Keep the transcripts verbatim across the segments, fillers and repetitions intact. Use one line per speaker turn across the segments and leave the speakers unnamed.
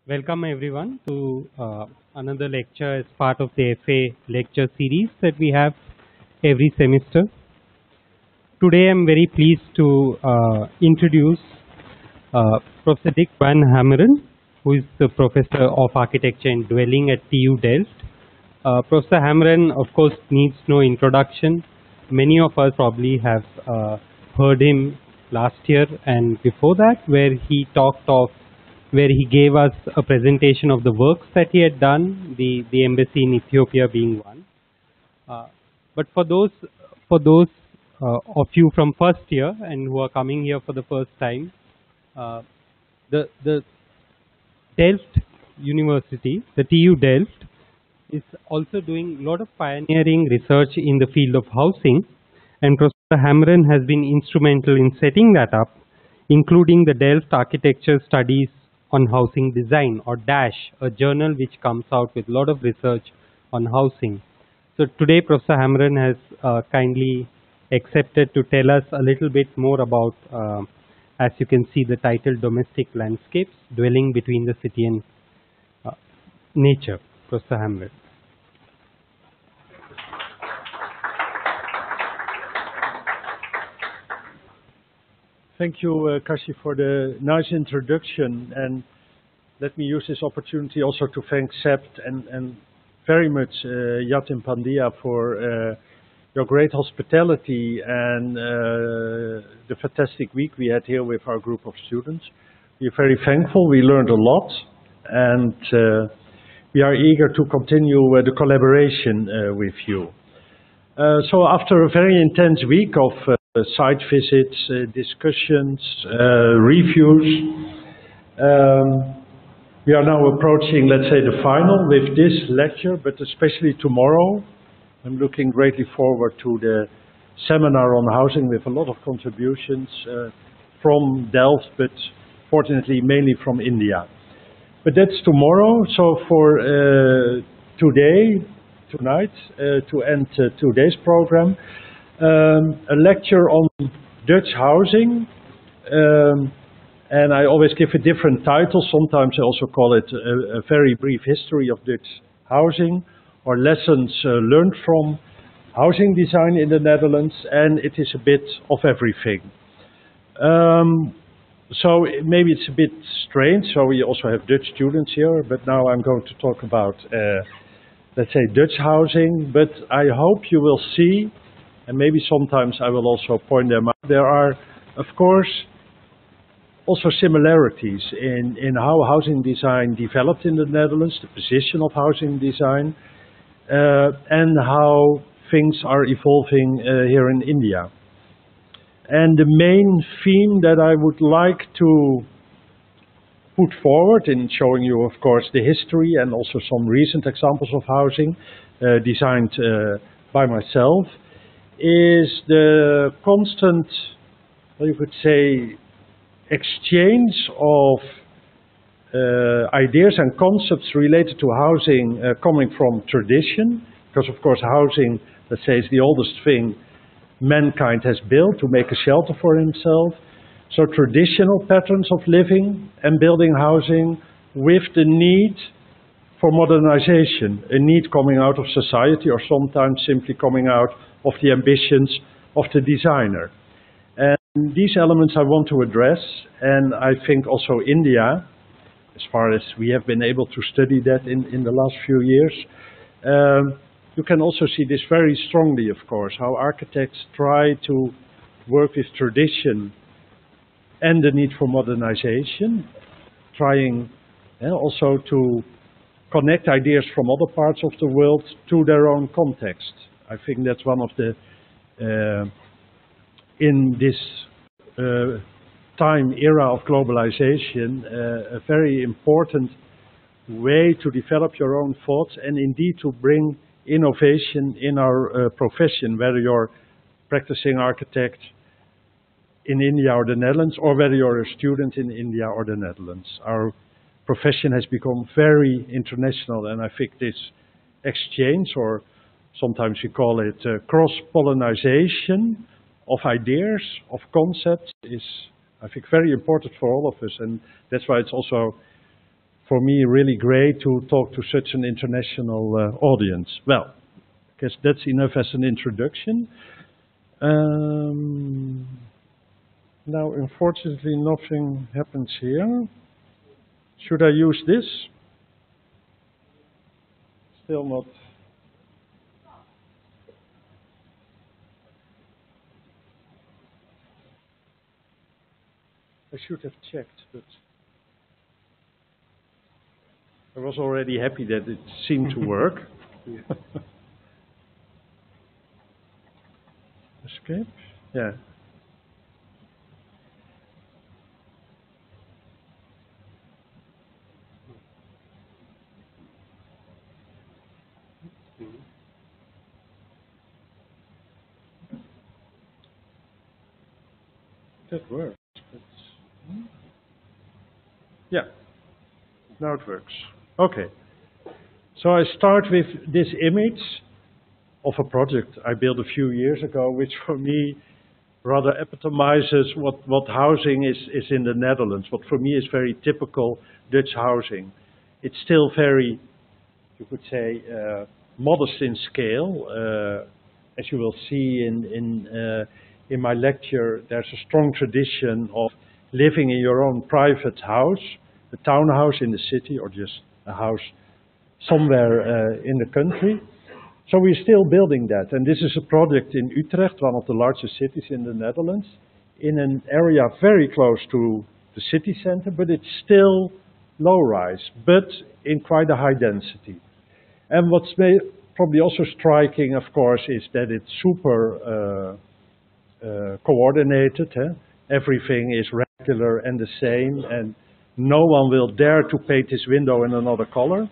Welcome everyone to uh, another lecture as part of the F A lecture series that we have every semester. Today I am very pleased to uh, introduce uh, Professor Dick van Gameren, who is the Professor of Architecture and Dwelling at T U Delft. Uh, Professor Gameren, of course, needs no introduction. Many of us probably have uh, heard him last year and before that, where he talked of where he gave us a presentation of the works that he had done, the, the embassy in Ethiopia being one. Uh, but for those, for those uh, of you from first year and who are coming here for the first time, uh, the, the Delft University, the T U Delft, is also doing a lot of pioneering research in the field of housing, and Professor Gameren has been instrumental in setting that up, including the Delft Architectural Studies on Housing Design, or DASH, a journal which comes out with a lot of research on housing. So today Professor Gameren has uh, kindly accepted to tell us a little bit more about, uh, as you can see, the title Domestic Landscapes, Dwelling Between the City and uh, Nature. Professor Gameren.
Thank you, uh, Kashi, for the nice introduction, and let me use this opportunity also to thank C E P T and, and very much uh, Yatin Pandya for uh, your great hospitality and uh, the fantastic week we had here with our group of students. We are very thankful, we learned a lot, and uh, we are eager to continue uh, the collaboration uh, with you. Uh, so after a very intense week of uh, site visits, uh, discussions, uh, reviews, um, we are now approaching, let's say, the final with this lecture, but especially tomorrow. I'm looking greatly forward to the seminar on housing with a lot of contributions uh, from Delft, but fortunately mainly from India. But that's tomorrow, so for uh, today, tonight, uh, to end uh, today's program, um, a lecture on Dutch housing, um, and I always give a different title. Sometimes I also call it a, a very brief history of Dutch housing, or lessons uh, learned from housing design in the Netherlands, and it is a bit of everything. Um, so maybe it's a bit strange, so we also have Dutch students here, but now I'm going to talk about uh, let's say Dutch housing, but I hope you will see, and maybe sometimes I will also point them out, there are, of course, also similarities in, in how housing design developed in the Netherlands, the position of housing design, uh, and how things are evolving uh, here in India. And the main theme that I would like to put forward in showing you, of course, the history and also some recent examples of housing uh, designed uh, by myself, is the constant, well, you could say, exchange of uh, ideas and concepts related to housing uh, coming from tradition, because of course housing, let's say, is the oldest thing mankind has built to make a shelter for himself. So traditional patterns of living and building housing with the need for modernization, a need coming out of society or sometimes simply coming out of the ambitions of the designer. And these elements I want to address, and I think also India, as far as we have been able to study that in, in the last few years, um, you can also see this very strongly, of course, how architects try to work with tradition and the need for modernization, trying uh, also to connect ideas from other parts of the world to their own context. I think that's one of the, uh, in this uh, time, era of globalization, uh, a very important way to develop your own thoughts and indeed to bring innovation in our uh, profession, whether you're practicing architect in India or the Netherlands, or whether you're a student in India or the Netherlands. Our profession has become very international, and I think this exchange, or sometimes we call it uh, cross-pollination of ideas, of concepts, is, I think, very important for all of us, and that's why it's also for me really great to talk to such an international uh, audience. Well, I guess that's enough as an introduction. Um, now, unfortunately, nothing happens here. Should I use this? Still not. I should have checked, but I was already happy that it seemed to work. Escape? Yeah. That works. But, hmm? Yeah, now it works. Okay. So I start with this image of a project I built a few years ago, which for me rather epitomizes what, what housing is, is in the Netherlands. What for me is very typical Dutch housing. It's still very, you could say, uh, modest in scale. Uh, as you will see in, in, uh, in my lecture, there's a strong tradition of living in your own private house, a townhouse in the city, or just a house somewhere uh, in the country. So we're still building that, and this is a project in Utrecht, one of the largest cities in the Netherlands, in an area very close to the city center, but it's still low-rise, but in quite a high density. And what's probably also striking, of course, is that it's super uh, uh, coordinated. Eh? Everything is regular and the same, and no one will dare to paint this window in another color.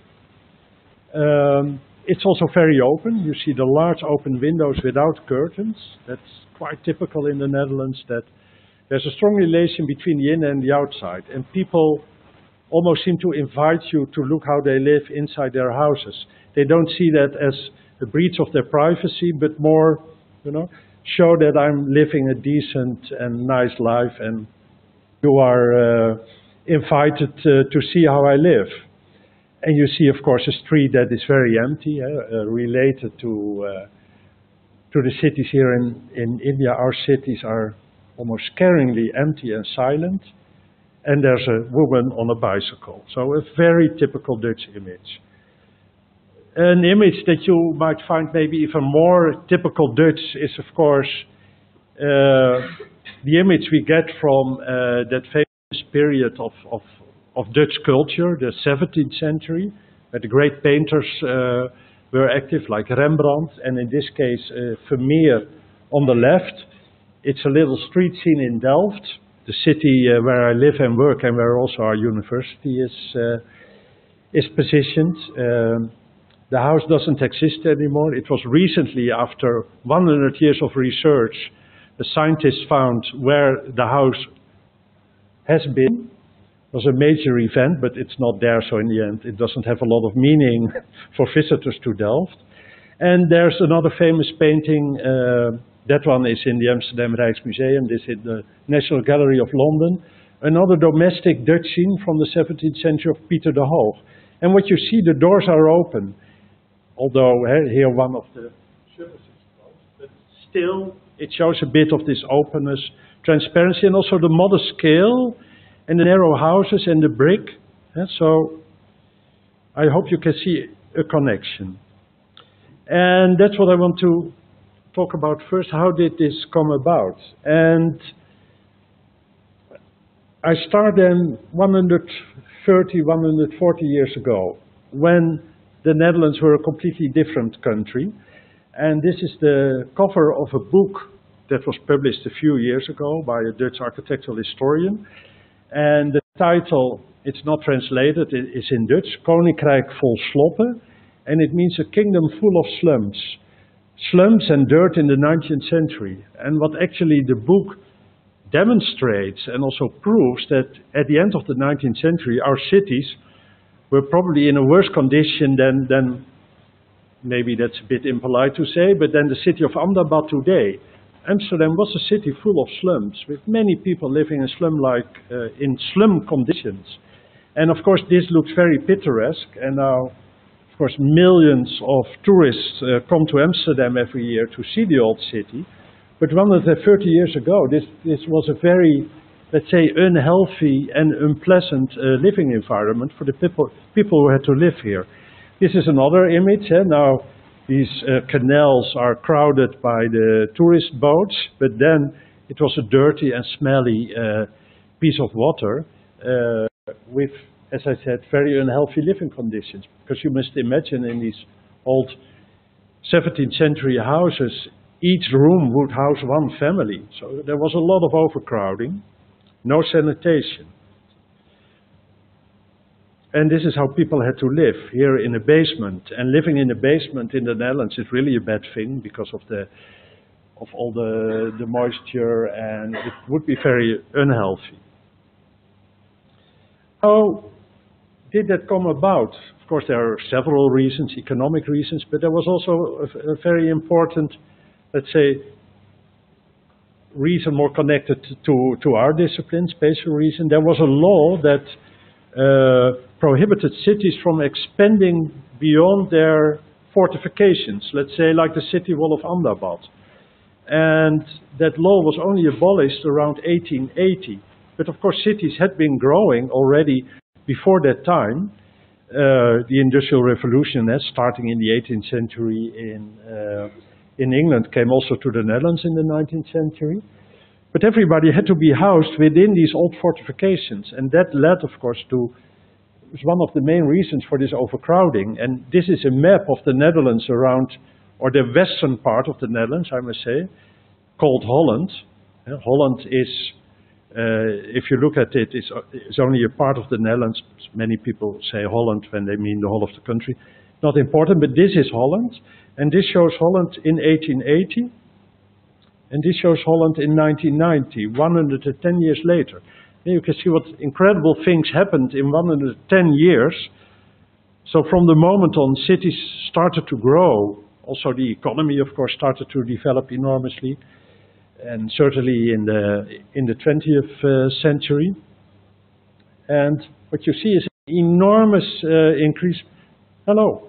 Um, It's also very open. You see the large open windows without curtains. That's quite typical in the Netherlands, that there's a strong relation between the in and the outside. And people almost seem to invite you to look how they live inside their houses. They don't see that as a breach of their privacy, but more, you know, show that I'm living a decent and nice life, and you are uh, invited uh, to see how I live. And you see, of course, a street that is very empty, uh, uh, related to uh, to the cities here in, in India. Our cities are almost scaringly empty and silent. And there's a woman on a bicycle. So a very typical Dutch image. An image that you might find maybe even more typical Dutch is, of course, uh, the image we get from uh, that famous period of, of of Dutch culture, the seventeenth century, where the great painters uh, were active, like Rembrandt, and in this case, uh, Vermeer on the left. It's a little street scene in Delft, the city uh, where I live and work, and where also our university is, uh, is positioned. Um, the house doesn't exist anymore. It was recently, after one hundred years of research, the scientists found where the house has been. It was a major event, but it's not there, so in the end it doesn't have a lot of meaning for visitors to Delft. And there's another famous painting, uh, that one is in the Amsterdam Rijksmuseum, this is the National Gallery of London, another domestic Dutch scene from the seventeenth century of Pieter de Hoog. And what you see, the doors are open, although uh, here one of the shutters is closed, but still it shows a bit of this openness, transparency, and also the modest scale, and the narrow houses and the brick. Yeah, so I hope you can see a connection. And that's what I want to talk about first. How did this come about? And I started then one hundred thirty, one hundred forty years ago, when the Netherlands were a completely different country. And this is the cover of a book that was published a few years ago by a Dutch architectural historian. And the title, it's not translated, it's in Dutch, Koninkrijk vol sloppen, and it means a kingdom full of slums. Slums and dirt in the nineteenth century. And what actually the book demonstrates and also proves that at the end of the nineteenth century, our cities were probably in a worse condition than, than maybe that's a bit impolite to say, but than the city of Ahmedabad today. Amsterdam was a city full of slums, with many people living in slum-like, uh, in slum conditions. And of course, this looks very picturesque, and now, of course, millions of tourists uh, come to Amsterdam every year to see the old city. But one hundred thirty years ago, this, this was a very, let's say, unhealthy and unpleasant uh, living environment for the people, people who had to live here. This is another image. Eh? Now, these uh, canals are crowded by the tourist boats, but then it was a dirty and smelly uh, piece of water uh, with, as I said, very unhealthy living conditions. Because you must imagine in these old seventeenth century houses, each room would house one family. So there was a lot of overcrowding, no sanitation. And this is how people had to live, here in a basement. And living in a basement in the Netherlands is really a bad thing because of the of all the, the moisture, and it would be very unhealthy. How did that come about? Of course, there are several reasons, economic reasons, but there was also a, a very important, let's say, reason more connected to, to our discipline, spatial reason. There was a law that uh, prohibited cities from expanding beyond their fortifications, let's say like the city wall of Ahmedabad. And that law was only abolished around eighteen eighty. But of course cities had been growing already before that time. Uh, the Industrial Revolution, uh, starting in the eighteenth century in, uh, in England, came also to the Netherlands in the nineteenth century. But everybody had to be housed within these old fortifications. And that led, of course, to was one of the main reasons for this overcrowding. And this is a map of the Netherlands around, or the western part of the Netherlands, I must say, called Holland. Uh, Holland is, uh, if you look at it, it's, it's only a part of the Netherlands. Many people say Holland when they mean the whole of the country. Not important, but this is Holland. And this shows Holland in eighteen eighty. And this shows Holland in nineteen ninety, one hundred ten years later. And you can see what incredible things happened in one hundred ten years. So from the moment on, cities started to grow. Also the economy, of course, started to develop enormously. And certainly in the, in the twentieth uh, century. And what you see is an enormous uh, increase. Hello.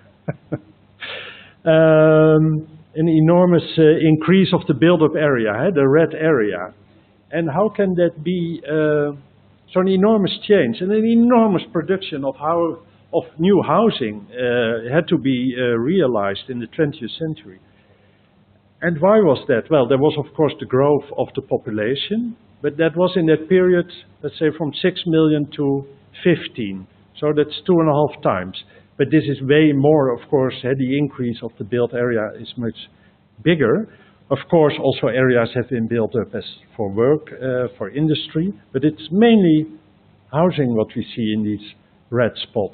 um, an enormous uh, increase of the built-up area, eh, the red area. And how can that be, uh, so an enormous change and an enormous production of how of new housing uh, had to be uh, realized in the twentieth century. And why was that? Well, there was of course the growth of the population, but that was in that period, let's say from six million to fifteen. So that's two and a half times. But this is way more, of course, uh, the increase of the built area is much bigger. Of course, also areas have been built up as for work, uh, for industry, but it's mainly housing what we see in these red spots.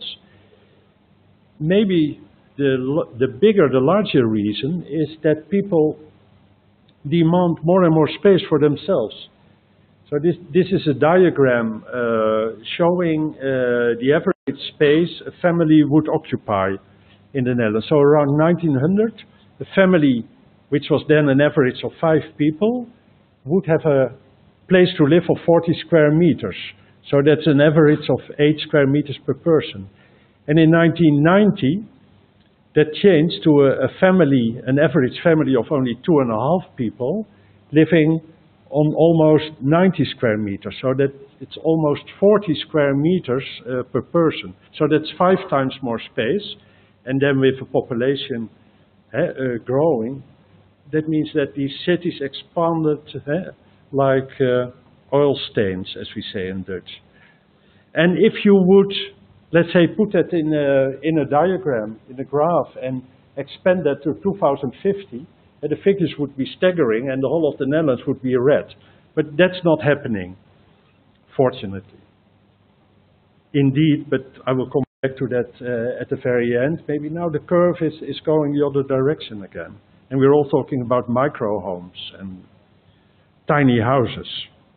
Maybe the, the bigger, the larger reason is that people demand more and more space for themselves. So this, this is a diagram uh, showing uh, the average space a family would occupy in the Netherlands. So around nineteen hundred, a family, which was then an average of five people, would have a place to live of forty square meters. So that's an average of eight square meters per person. And in nineteen ninety, that changed to a, a family, an average family of only two and a half people, living on almost ninety square meters. So that it's almost forty square meters uh, per person. So that's five times more space. And then with a population uh, uh, growing, that means that these cities expanded uh, like uh, oil stains, as we say in Dutch. And if you would, let's say, put that in a, in a diagram, in a graph, and expand that to two thousand fifty, uh, the figures would be staggering and the whole of the Netherlands would be red. But that's not happening, fortunately. Indeed, but I will come back to that uh, at the very end. Maybe now the curve is, is going the other direction again. And we're all talking about micro homes and tiny houses.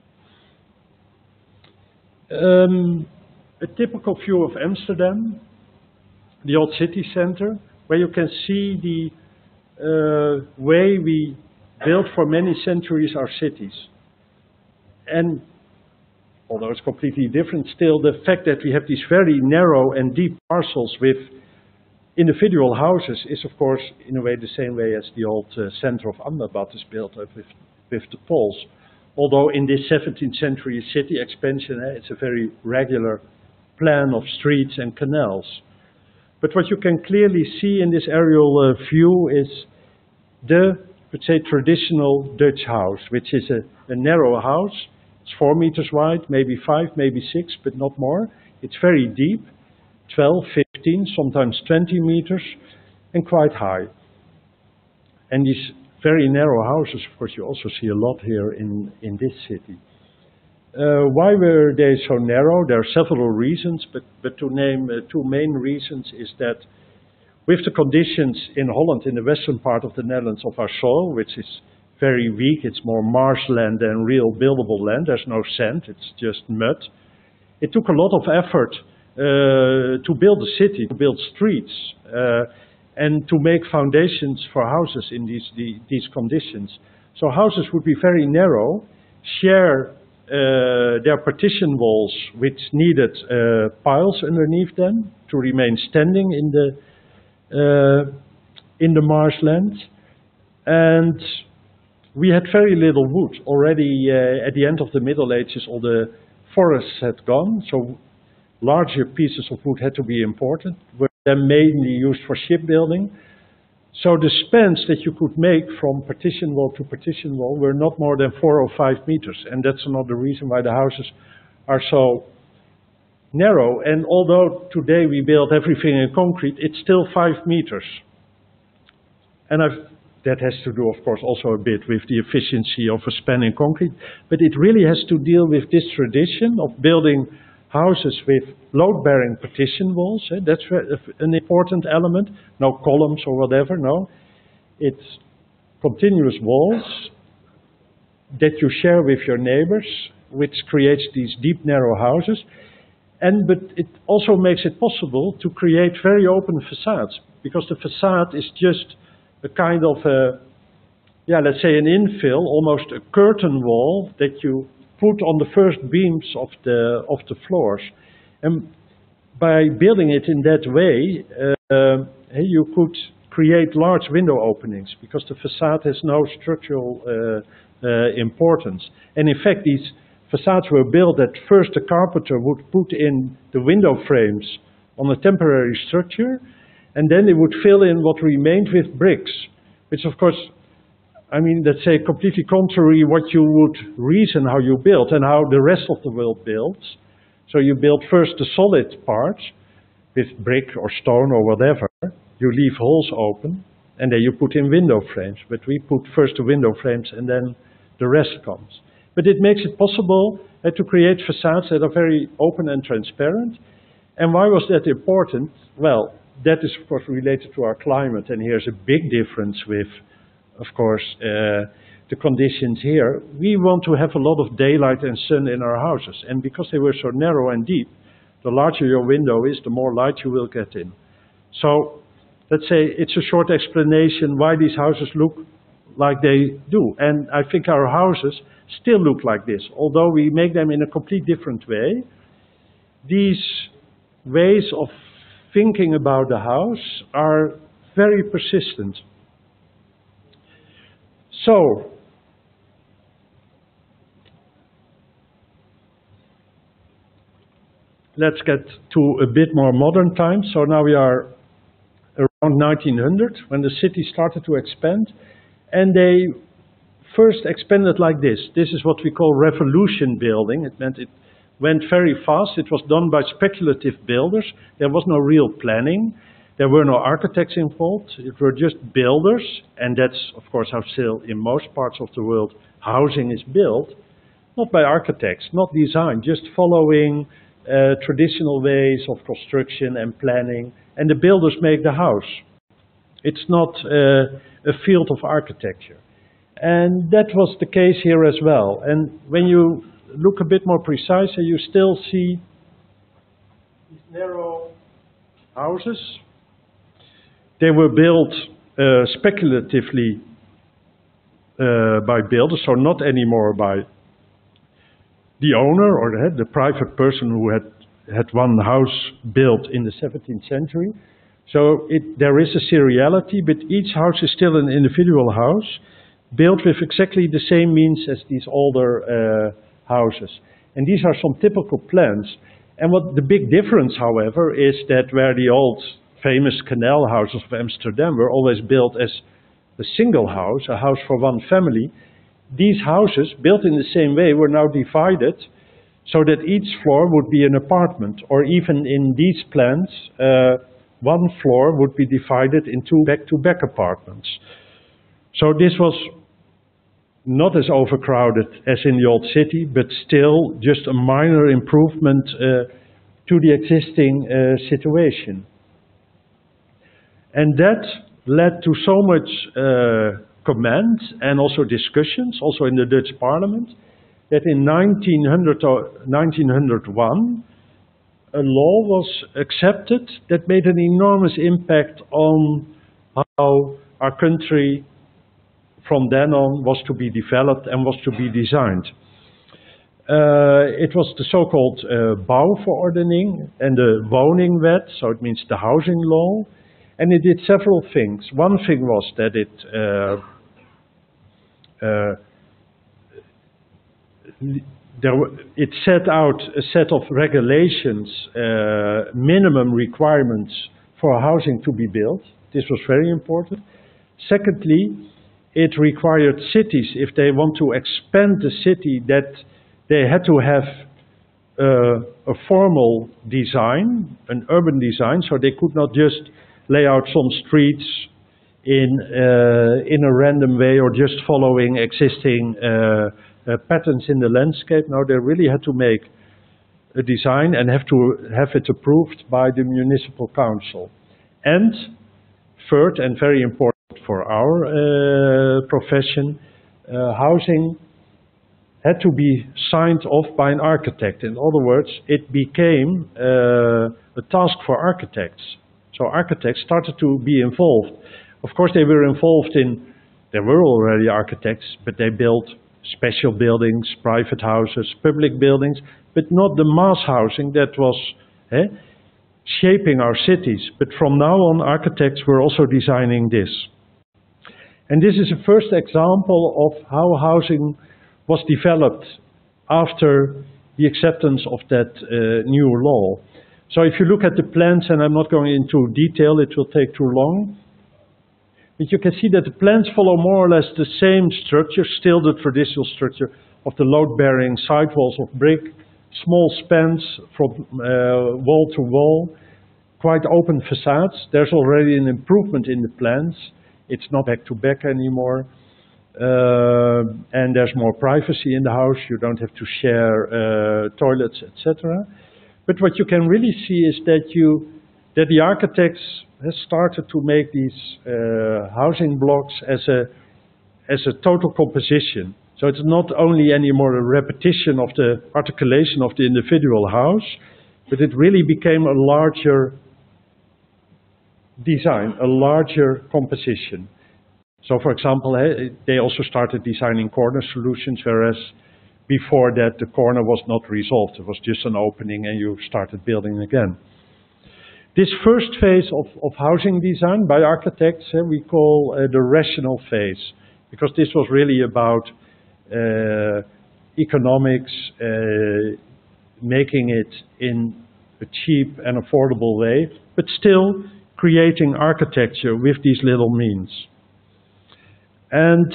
Um, a typical view of Amsterdam, the old city center, where you can see the uh, way we built for many centuries our cities. And although it's completely different, still the fact that we have these very narrow and deep parcels with individual houses is, of course, in a way the same way as the old uh, center of Ahmedabad is built up with, with the poles. Although in this seventeenth century city expansion, eh, it's a very regular plan of streets and canals. But what you can clearly see in this aerial uh, view is the, let's say, traditional Dutch house, which is a, a narrow house. It's four meters wide, maybe five, maybe six, but not more. It's very deep, twelve, fifteen, sometimes twenty meters, and quite high. And these very narrow houses, of course, you also see a lot here in, in this city. Uh, why were they so narrow? There are several reasons, but, but to name uh, two main reasons is that with the conditions in Holland, in the western part of the Netherlands, of our soil, which is very weak, it's more marshland than real buildable land, there's no sand, it's just mud. It took a lot of effort uh, to build a city, to build streets, uh, and to make foundations for houses in these, the, these conditions. So houses would be very narrow, share uh, their partition walls, which needed uh, piles underneath them to remain standing in the, uh, in the marshland. And we had very little wood. Already uh, at the end of the Middle Ages, all the forests had gone, so larger pieces of wood had to be imported, were then mainly used for shipbuilding. So the spans that you could make from partition wall to partition wall were not more than four or five meters, and that's another reason why the houses are so narrow. And although today we build everything in concrete, it's still five meters. And I've That has to do, of course, also a bit with the efficiency of a span in concrete, but it really has to deal with this tradition of building houses with load-bearing partition walls. Eh? That's an important element. No columns or whatever, no. It's continuous walls that you share with your neighbors, which creates these deep, narrow houses. And but it also makes it possible to create very open facades, because the facade is just a kind of a, yeah, let's say an infill, almost a curtain wall that you put on the first beams of the of the floors. And by building it in that way, uh, you could create large window openings, because the facade has no structural uh, uh, importance. And in fact, these facades were built that first the carpenter would put in the window frames on a temporary structure, and then they would fill in what remained with bricks, which of course, I mean, let's say completely contrary what you would reason how you build and how the rest of the world builds. So you build first the solid parts with brick or stone or whatever. You leave holes open and then you put in window frames. But we put first the window frames and then the rest comes. But it makes it possible uh, to create facades that are very open and transparent. And why was that important? Well, that is, of course, related to our climate, and here's a big difference with, of course, uh, the conditions here. We want to have a lot of daylight and sun in our houses, and because they were so narrow and deep, the larger your window is, the more light you will get in. So, let's say it's a short explanation why these houses look like they do, and I think our houses still look like this, although we make them in a completely different way. These ways of thinking about the house are very persistent. So, let's get to a bit more modern times. So now we are around nineteen hundred, when the city started to expand, and they first expanded like this. This is what we call revolution building. It meant it went very fast. It was done by speculative builders. There was no real planning. There were no architects involved. It were just builders, and that's, of course, how still in most parts of the world housing is built. Not by architects, not design, just following uh, traditional ways of construction and planning, and the builders make the house. It's not uh, a field of architecture. And that was the case here as well. And when you look a bit more precise, you still see these narrow houses. They were built uh, speculatively uh, by builders, so not anymore by the owner or the, the private person who had, had one house built in the seventeenth century. So it, there is a seriality, but each house is still an individual house, built with exactly the same means as these older uh, houses. And these are some typical plans. And what the big difference, however, is that where the old famous canal houses of Amsterdam were always built as a single house, a house for one family, these houses, built in the same way, were now divided so that each floor would be an apartment, or even in these plans, uh, one floor would be divided into back-to-back apartments. So this was not as overcrowded as in the old city, but still just a minor improvement uh, to the existing uh, situation. And that led to so much uh, comment and also discussions, also in the Dutch parliament, that in nineteen hundred or nineteen oh one, a law was accepted that made an enormous impact on how our country from then on was to be developed and was to be designed. Uh, it was the so-called uh, Bouwverordening and the Woningwet, so it means the housing law, and it did several things. One thing was that it uh, uh, there were, it set out a set of regulations, uh, minimum requirements for housing to be built. This was very important. Secondly, it required cities, if they want to expand the city, that they had to have uh, a formal design, an urban design, so they could not just lay out some streets in, uh, in a random way or just following existing uh, uh, patterns in the landscape. No, they really had to make a design and have to have it approved by the municipal council. And third, and very important for our uh, profession, uh, housing had to be signed off by an architect. In other words, it became uh, a task for architects. So architects started to be involved. Of course, they were involved in, there were already architects, but they built special buildings, private houses, public buildings, but not the mass housing that was eh, shaping our cities. But from now on, architects were also designing this. And this is a first example of how housing was developed after the acceptance of that uh, new law. So if you look at the plans, and I'm not going into detail, it will take too long, but you can see that the plans follow more or less the same structure, still the traditional structure of the load-bearing side walls of brick, small spans from uh, wall to wall, quite open facades. There's already an improvement in the plans. It's not back-to-back anymore. Uh, and there's more privacy in the house. You don't have to share uh, toilets, et cetera. But what you can really see is that you, that the architects have started to make these uh, housing blocks as a as a total composition. So it's not only anymore a repetition of the articulation of the individual house, but it really became a larger design, a larger composition. So for example, they also started designing corner solutions, whereas before that the corner was not resolved. It was just an opening and you started building again. This first phase of, of housing design by architects uh, we call uh, the rational phase, because this was really about uh, economics, uh, making it in a cheap and affordable way, but still creating architecture with these little means. And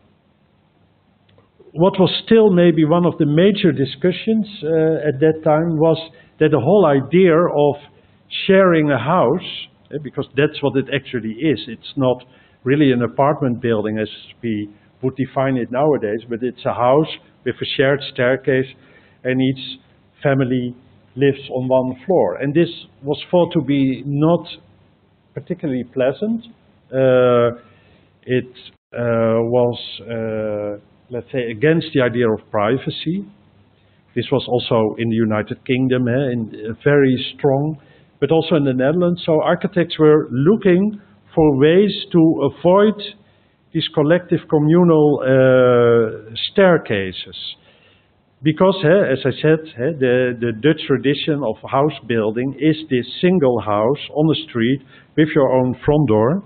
what was still maybe one of the major discussions uh, at that time was that the whole idea of sharing a house, uh, because that's what it actually is, it's not really an apartment building as we would define it nowadays, but it's a house with a shared staircase and each family lives on one floor. And this was thought to be not particularly pleasant. Uh, it uh, was, uh, let's say, against the idea of privacy. This was also in the United Kingdom, eh, in, uh, very strong, but also in the Netherlands. So architects were looking for ways to avoid these collective communal uh, staircases. Because, uh, as I said, uh, the, the Dutch tradition of house building is this single house on the street with your own front door,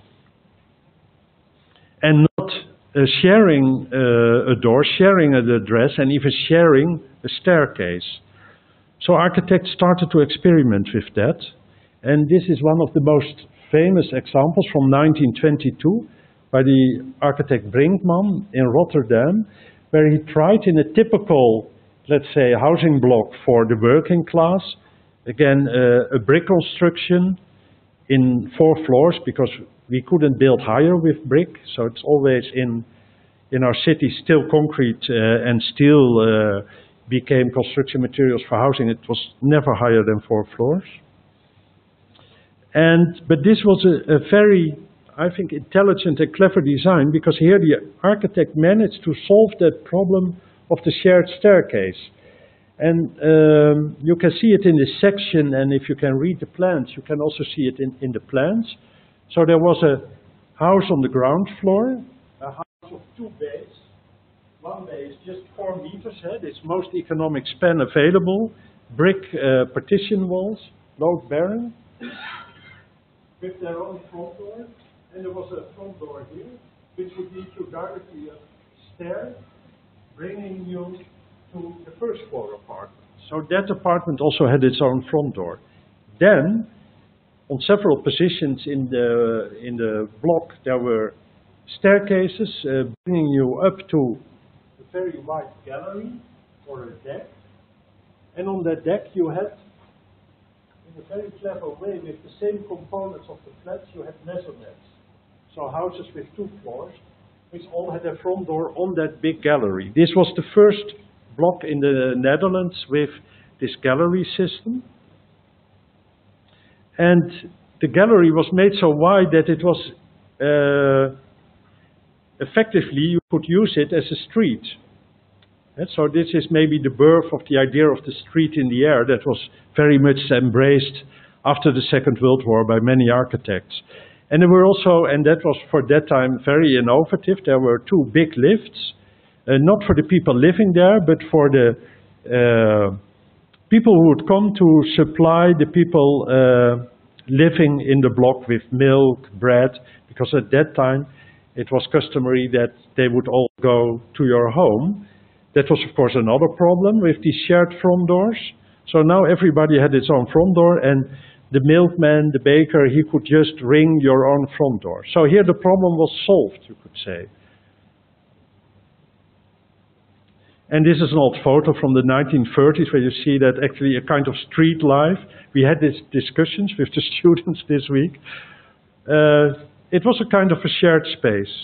and not uh, sharing uh, a door, sharing an address, and even sharing a staircase. So architects started to experiment with that, and this is one of the most famous examples from nineteen twenty-two by the architect Brinkman in Rotterdam, where he tried in a typical, let's say, housing block for the working class, again, uh, a brick construction in four floors, because we couldn't build higher with brick, so it's always in, in our city still concrete uh, and steel uh, became construction materials for housing. It was never higher than four floors. And, but this was a, a very, I think, intelligent and clever design, because here the architect managed to solve that problem of the shared staircase. And um, you can see it in this section, and if you can read the plans, you can also see it in, in the plans. So there was a house on the ground floor, a house of two bays. One bay is just four meters, eh? It's most economic span available, brick uh, partition walls, load bearing, with their own front door. And there was a front door here, which would lead you directly up stairs, bringing you to the first floor apartment. So that apartment also had its own front door. Then, on several positions in the in the block, there were staircases uh, bringing you up to a very wide gallery or a deck. And on that deck you had, in a very clever way, with the same components of the flats, you had maisonettes. So houses with two floors, which all had a front door on that big gallery. This was the first block in the Netherlands with this gallery system. And the gallery was made so wide that it was, uh, effectively, you could use it as a street. And so this is maybe the birth of the idea of the street in the air that was very much embraced after the Second World War by many architects. And there were also, and that was for that time very innovative, there were two big lifts, uh, not for the people living there, but for the uh, people who would come to supply the people uh, living in the block with milk, bread, because at that time it was customary that they would all go to your home. That was of course another problem with these shared front doors. So now everybody had its own front door, and the milkman, the baker, he could just ring your own front door. So here the problem was solved, you could say. And this is an old photo from the nineteen thirties where you see that actually a kind of street life. We had these discussions with the students this week. Uh, it was a kind of a shared space.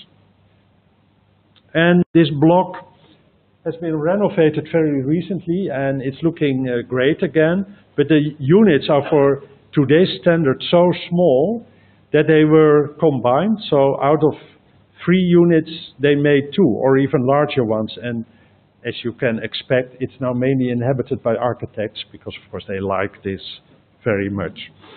And this block has been renovated very recently, and it's looking uh, great again. But the units are, for today's standards, so small that they were combined. So out of three units, they made two, or even larger ones. And as you can expect, it's now mainly inhabited by architects, because of course they like this very much.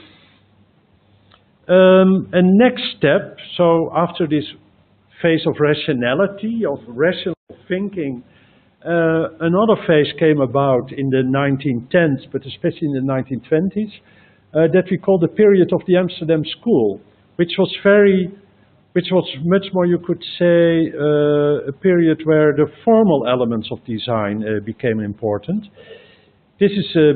Um, a next step, so after this phase of rationality, of rational thinking, uh, another phase came about in the nineteen tens, but especially in the nineteen twenties, uh, that we call the period of the Amsterdam School, which was very which was much more, you could say, uh, a period where the formal elements of design uh, became important. This is a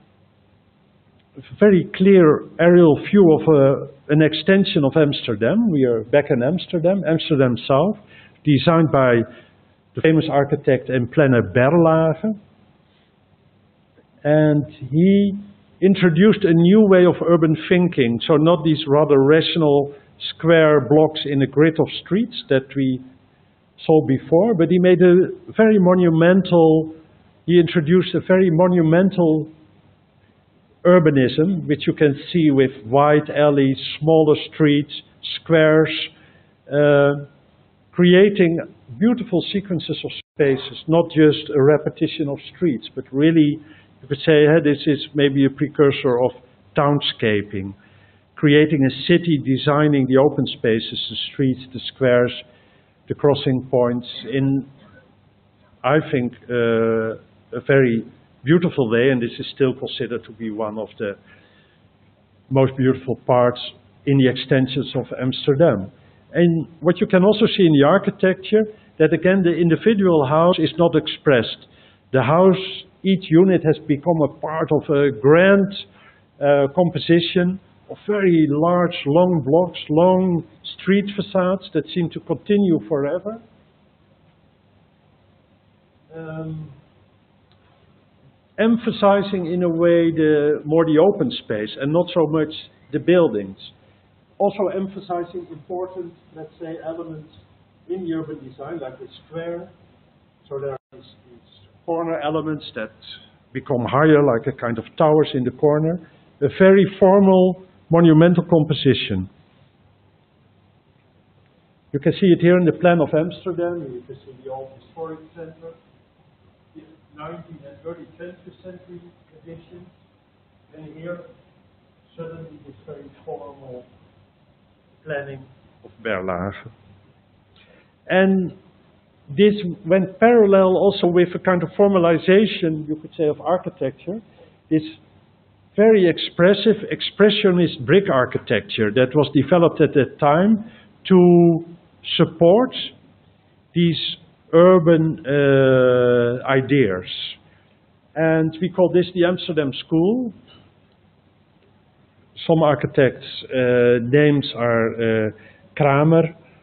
very clear aerial view of uh, an extension of Amsterdam. We are back in Amsterdam, Amsterdam South, designed by the famous architect and planner Berlage. And he introduced a new way of urban thinking, so not these rather rational square blocks in a grid of streets that we saw before, but he made a very monumental, he introduced a very monumental urbanism, which you can see with wide alleys, smaller streets, squares, uh, creating beautiful sequences of spaces, not just a repetition of streets, but really, you could say, hey, this is maybe a precursor of townscaping. Creating a city, designing the open spaces, the streets, the squares, the crossing points in I think, uh, a very beautiful way, and this is still considered to be one of the most beautiful parts in the extensions of Amsterdam. And what you can also see in the architecture, that again the individual house is not expressed. The house, each unit has become a part of a grand uh, composition of very large, long blocks, long street facades that seem to continue forever. Um, emphasizing in a way the more the open space and not so much the buildings. Also emphasizing important, let's say, elements in the urban design, like the square. So there are these, these corner elements that become higher, like a kind of towers in the corner. A very formal, monumental composition. You can see it here in the plan of Amsterdam. You can see the old historic center, the nineteenth and early twentieth century additions. And here, suddenly, this very formal planning of Berlage. And this went parallel also with a kind of formalization, you could say, of architecture. This very expressive, expressionist brick architecture that was developed at that time to support these urban uh, ideas. And we call this the Amsterdam School. Some architects' uh, names are uh, Kramer,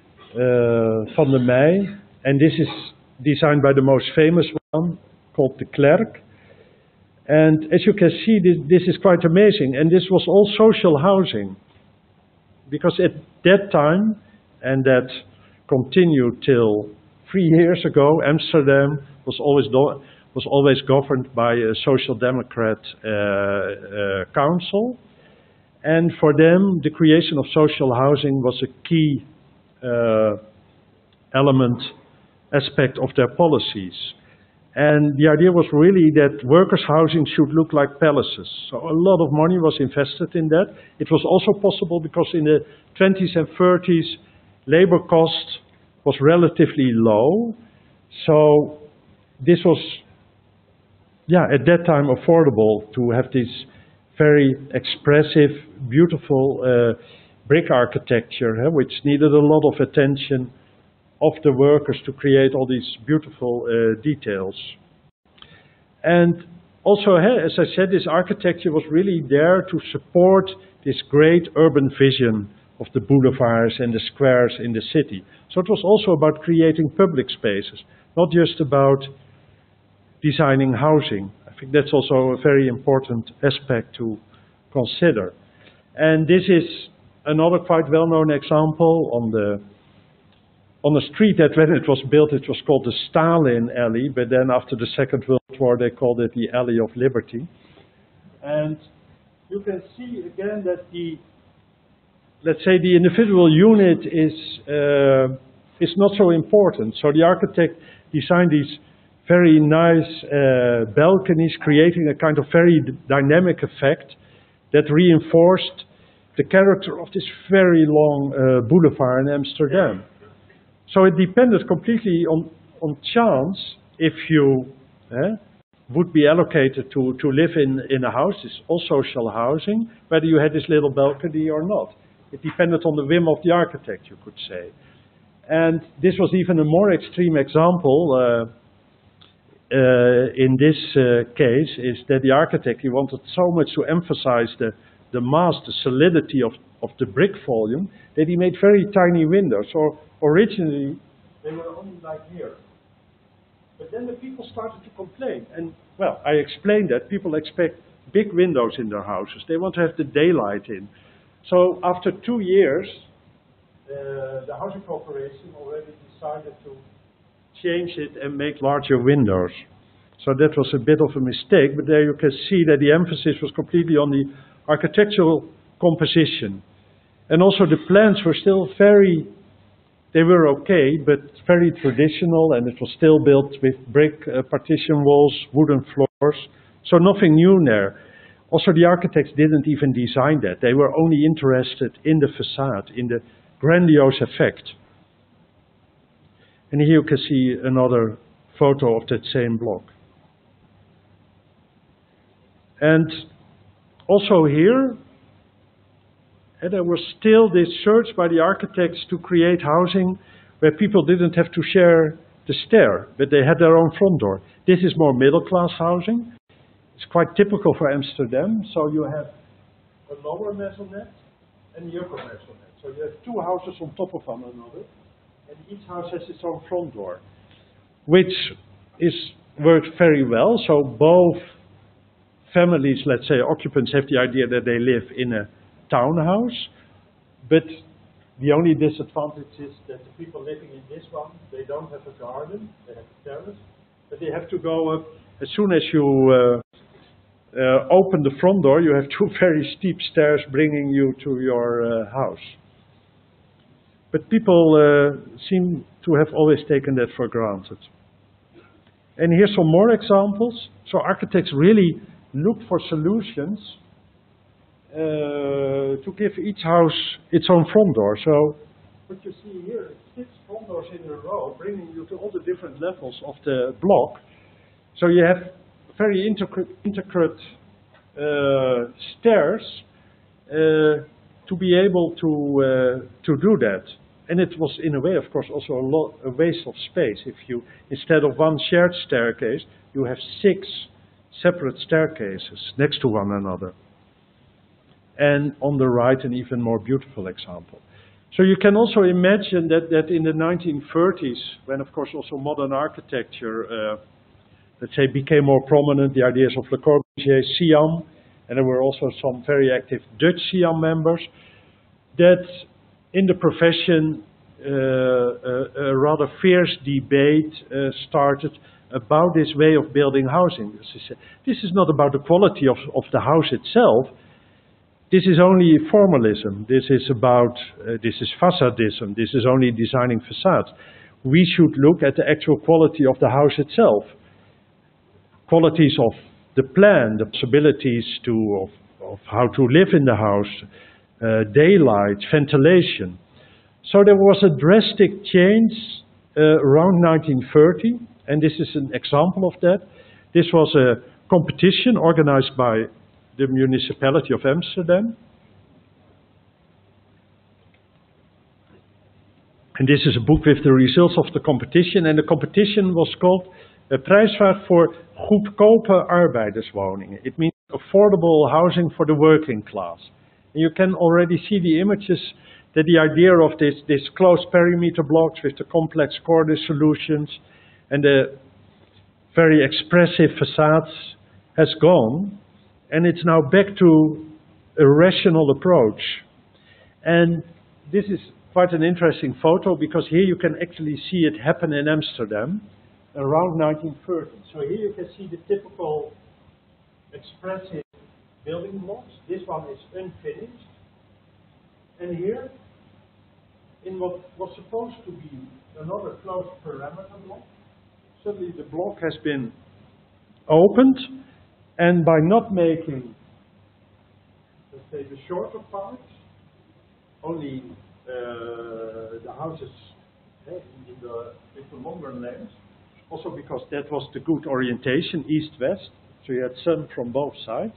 uh, Van der Meij, and this is designed by the most famous one, called de Klerk. And as you can see, this, this is quite amazing. And this was all social housing. Because at that time, and that continued till three years ago, Amsterdam was always, do, was always governed by a social democrat uh, uh, council. And for them, the creation of social housing was a key uh, element, aspect of their policies. And the idea was really that workers' housing should look like palaces. So a lot of money was invested in that. It was also possible because in the twenties and thirties, labor cost was relatively low. So this was, yeah, at that time affordable to have this very expressive, beautiful uh, brick architecture, huh, which needed a lot of attention of the workers to create all these beautiful uh, details. And also, as I said, this architecture was really there to support this great urban vision of the boulevards and the squares in the city. So it was also about creating public spaces, not just about designing housing. I think that's also a very important aspect to consider. And this is another quite well-known example on the On a street that when it was built, it was called the Stalin Alley, but then after the Second World War, they called it the Alley of Liberty. And you can see again that the, let's say the individual unit is, uh, is not so important. So the architect designed these very nice uh, balconies, creating a kind of very dynamic effect that reinforced the character of this very long uh, boulevard in Amsterdam. So it depended completely on, on chance if you eh, would be allocated to, to live in, in a house, it's all social housing, whether you had this little balcony or not. It depended on the whim of the architect, you could say. And this was even a more extreme example uh, uh, in this uh, case, is that the architect, he wanted so much to emphasize the, the mass, the solidity of, of the brick volume, that he made very tiny windows. So originally, they were only like here. But then the people started to complain. And, well, I explained that. People expect big windows in their houses. They want to have the daylight in. So after two years, uh, the Housing Corporation already decided to change it and make larger windows. So that was a bit of a mistake. But there you can see that the emphasis was completely on the architectural composition. And also the plans were still very, they were okay, but very traditional, and it was still built with brick uh, partition walls, wooden floors, so nothing new there. Also the architects didn't even design that. They were only interested in the facade, in the grandiose effect. And here you can see another photo of that same block. And also here, and there was still this search by the architects to create housing where people didn't have to share the stair, but they had their own front door. This is more middle-class housing. It's quite typical for Amsterdam. So you have a lower maisonette and the upper maisonette. So you have two houses on top of one another, and each house has its own front door, which is worked very well. So both families, let's say occupants, have the idea that they live in a townhouse, but the only disadvantage is that the people living in this one, they don't have a garden, they have a terrace, but they have to go up. As soon as you uh, uh, open the front door, you have two very steep stairs bringing you to your uh, house. But people uh, seem to have always taken that for granted. And here's some more examples. So architects really look for solutions uh, to give each house its own front door. So what you see here is six front doors in a row, bringing you to all the different levels of the block. So you have very intricate, intricate uh, stairs uh, to be able to uh, to do that. And it was, in a way, of course, also a, lot, a waste of space. If you, instead of one shared staircase, you have six separate staircases next to one another. And on the right, an even more beautiful example. So you can also imagine that, that in the nineteen thirties, when, of course, also modern architecture, uh, let's say, became more prominent, the ideas of Le Corbusier, Siam, and there were also some very active Dutch Siam members, that in the profession, uh, a, a rather fierce debate uh, started about this way of building housing. This is not about the quality of, of the house itself. This is only formalism. This is about, uh, this is facadism. This is only designing facades. We should look at the actual quality of the house itself. Qualities of the plan, the possibilities to, of, of how to live in the house, Uh, daylight, ventilation. So there was a drastic change uh, around nineteen thirty, and this is an example of that. This was a competition organized by the municipality of Amsterdam. And this is a book with the results of the competition, and the competition was called uh, Prijsvraag voor goedkope arbeiderswoningen. It means affordable housing for the working class. You can already see the images that the idea of this, this closed perimeter blocks with the complex corner solutions and the very expressive facades has gone, and it's now back to a rational approach. And this is quite an interesting photo, because here you can actually see it happen in Amsterdam around nineteen thirty. So here you can see the typical expressive building blocks. This one is unfinished. And here, in what was supposed to be another closed perimeter block, suddenly the block has been opened, and by not making, let's say, the shorter parts, only uh, the houses eh, in the, with the longer lengths, also because that was the good orientation, east-west, so you had sun from both sides.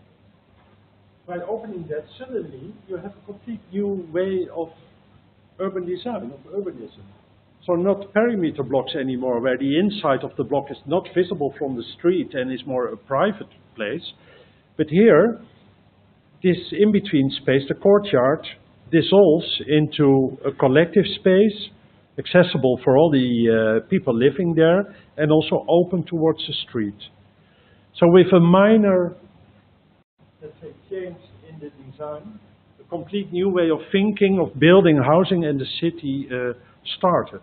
By opening that, suddenly you have a complete new way of urban design, of urbanism. So not perimeter blocks anymore, where the inside of the block is not visible from the street and is more a private place. But here, this in-between space, the courtyard, dissolves into a collective space, accessible for all the uh, people living there, and also open towards the street. So with a minor, let's say, change in the design, a complete new way of thinking, of building housing in the city uh, started.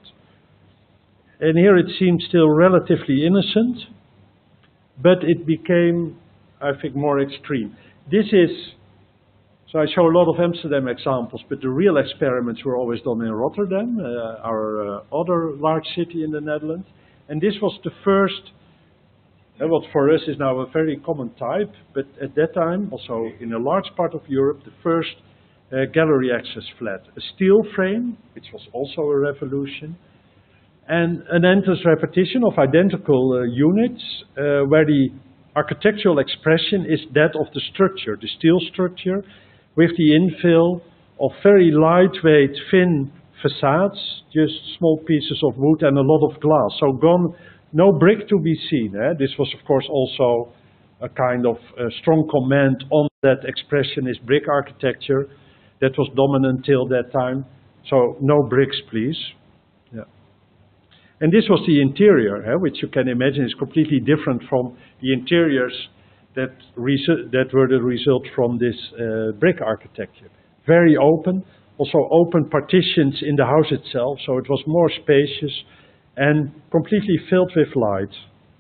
And here it seems still relatively innocent, but it became, I think, more extreme. This is, so I show a lot of Amsterdam examples, but the real experiments were always done in Rotterdam, uh, our uh, other large city in the Netherlands. And this was the first, uh, what for us is now a very common type, but at that time, also in a large part of Europe, the first uh, gallery access flat. A steel frame, which was also a revolution, and an endless repetition of identical uh, units uh, where the architectural expression is that of the structure, the steel structure, with the infill of very lightweight, thin facades, just small pieces of wood and a lot of glass. So gone, no brick to be seen. Eh? This was, of course, also a kind of uh, strong comment on that expressionist brick architecture that was dominant till that time. So no bricks, please. Yeah. And this was the interior, eh, which you can imagine is completely different from the interiors that, that were the result from this uh, brick architecture. Very open, also open partitions in the house itself, so it was more spacious and completely filled with light.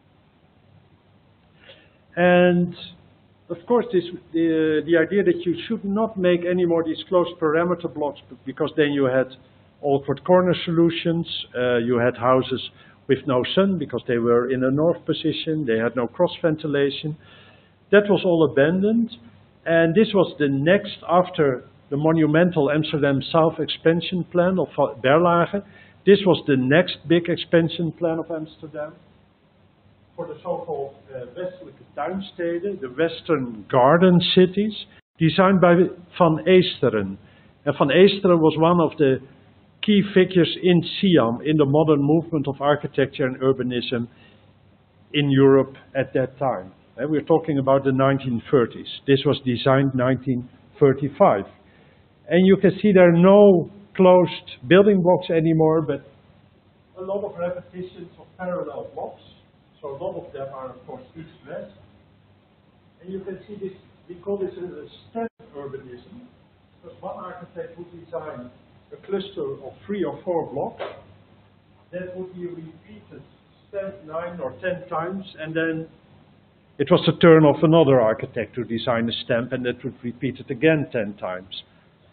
And of course, this, the, the idea that you should not make any more these closed parameter blocks, because then you had awkward corner solutions, uh, you had houses with no sun because they were in a north position, they had no cross ventilation. That was all abandoned, and this was the next after the monumental Amsterdam South expansion plan of Berlage. This was the next big expansion plan of Amsterdam for the so-called uh, Westelijke Tuinsteden, the Western Garden Cities, designed by Van Eesteren. And Van Eesteren was one of the key figures in Siam, in the modern movement of architecture and urbanism in Europe at that time. And we're talking about the nineteen thirties. This was designed nineteen thirty-five. And you can see there are no closed building blocks anymore, but a lot of repetitions of parallel blocks. So a lot of them are, of course, east-west. And you can see this, we call this a, a stem urbanism, because one architect would design a cluster of three or four blocks that would be repeated ten, nine or ten times, and then it was the turn of another architect to design a stamp, and that would repeat it again ten times.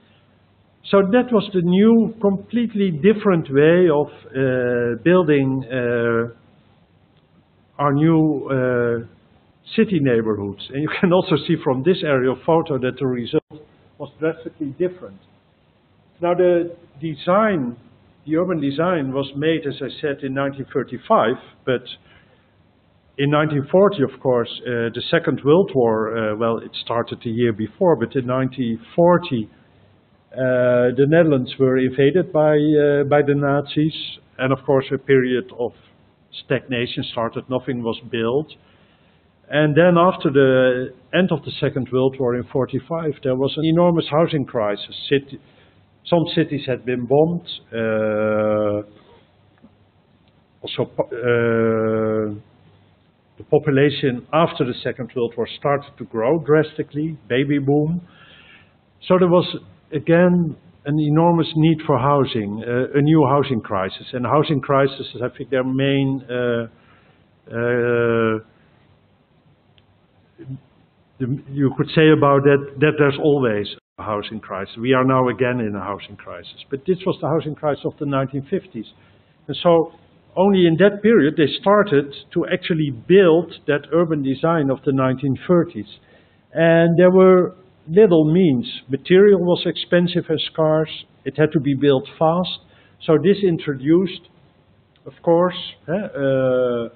So that was the new, completely different way of uh, building uh, our new uh, city neighborhoods. And you can also see from this aerial photo that the result was drastically different. Now the design, the urban design was made, as I said, in nineteen thirty-five, but in nineteen forty, of course, uh, the Second World War, uh, well, it started a year before, but in nineteen forty, uh, the Netherlands were invaded by, uh, by the Nazis, and of course a period of stagnation started, nothing was built. And then after the end of the Second World War in forty-five, there was an enormous housing crisis. City, some cities had been bombed, uh, also uh, the population after the Second World War started to grow drastically, baby boom. So there was again an enormous need for housing, uh, a new housing crisis. And housing crisis is, I think, their main uh, uh, the, you could say about that, that there's always a housing crisis. We are now again in a housing crisis. But this was the housing crisis of the nineteen fifties. And so only in that period they started to actually build that urban design of the nineteen thirties. And there were little means. Material was expensive and scarce. It had to be built fast. So this introduced, of course, uh, uh,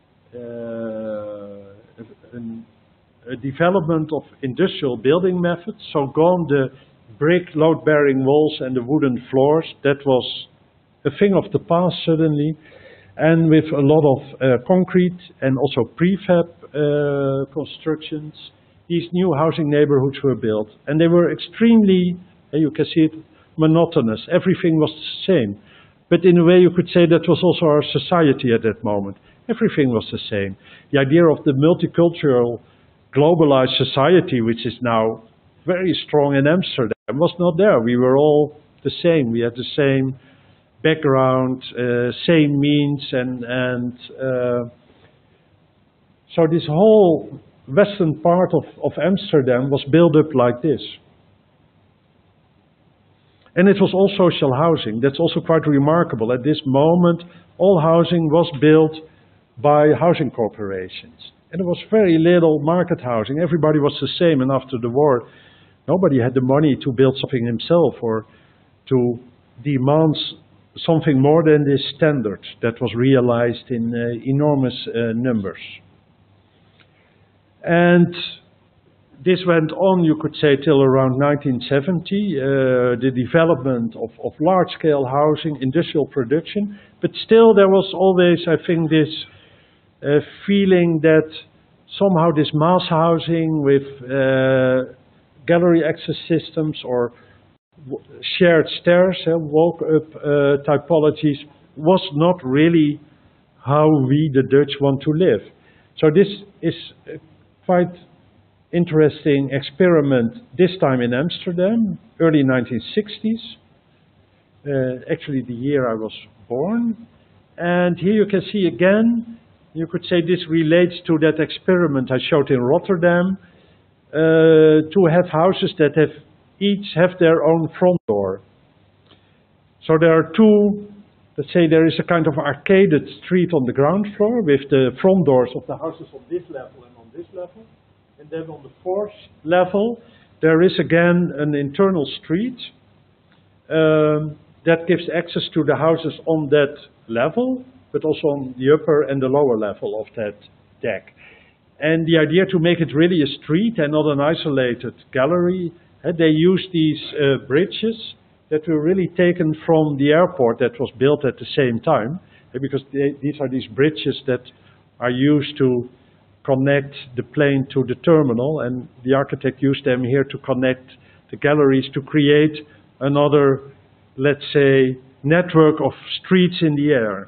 an, a development of industrial building methods. So gone the brick load-bearing walls and the wooden floors. That was a thing of the past suddenly. And with a lot of uh, concrete and also prefab uh, constructions, these new housing neighborhoods were built. And they were extremely, and you can see it, monotonous. Everything was the same. But in a way you could say that was also our society at that moment. Everything was the same. The idea of the multicultural, globalized society, which is now very strong in Amsterdam, was not there. We were all the same. We had the same background, uh, same means, and, and uh, so this whole western part of, of Amsterdam was built up like this. And it was all social housing. That's also quite remarkable. At this moment, all housing was built by housing corporations. And there was very little market housing. Everybody was the same. And after the war, nobody had the money to build something himself or to demand something more than this standard that was realized in uh, enormous uh, numbers. And this went on, you could say, till around nineteen seventy, uh, the development of, of large-scale housing, industrial production, but still there was always, I think, this uh, feeling that somehow this mass housing with uh, gallery access systems or shared stairs, uh, walk-up uh, typologies, was not really how we, the Dutch, want to live. So this is uh, quite interesting experiment, this time in Amsterdam, early nineteen sixties, uh, actually the year I was born. And here you can see again, you could say this relates to that experiment I showed in Rotterdam, uh, to have houses that have each have their own front door. So there are two, let's say there is a kind of arcaded street on the ground floor with the front doors of the houses on this level and on this level. And then on the fourth level, there is again an internal street um, that gives access to the houses on that level, but also on the upper and the lower level of that deck. And the idea to make it really a street and not an isolated gallery, uh, they use these uh, bridges that were really taken from the airport that was built at the same time, uh, because they, these are these bridges that are used to connect the plane to the terminal, and the architect used them here to connect the galleries to create another, let's say, network of streets in the air.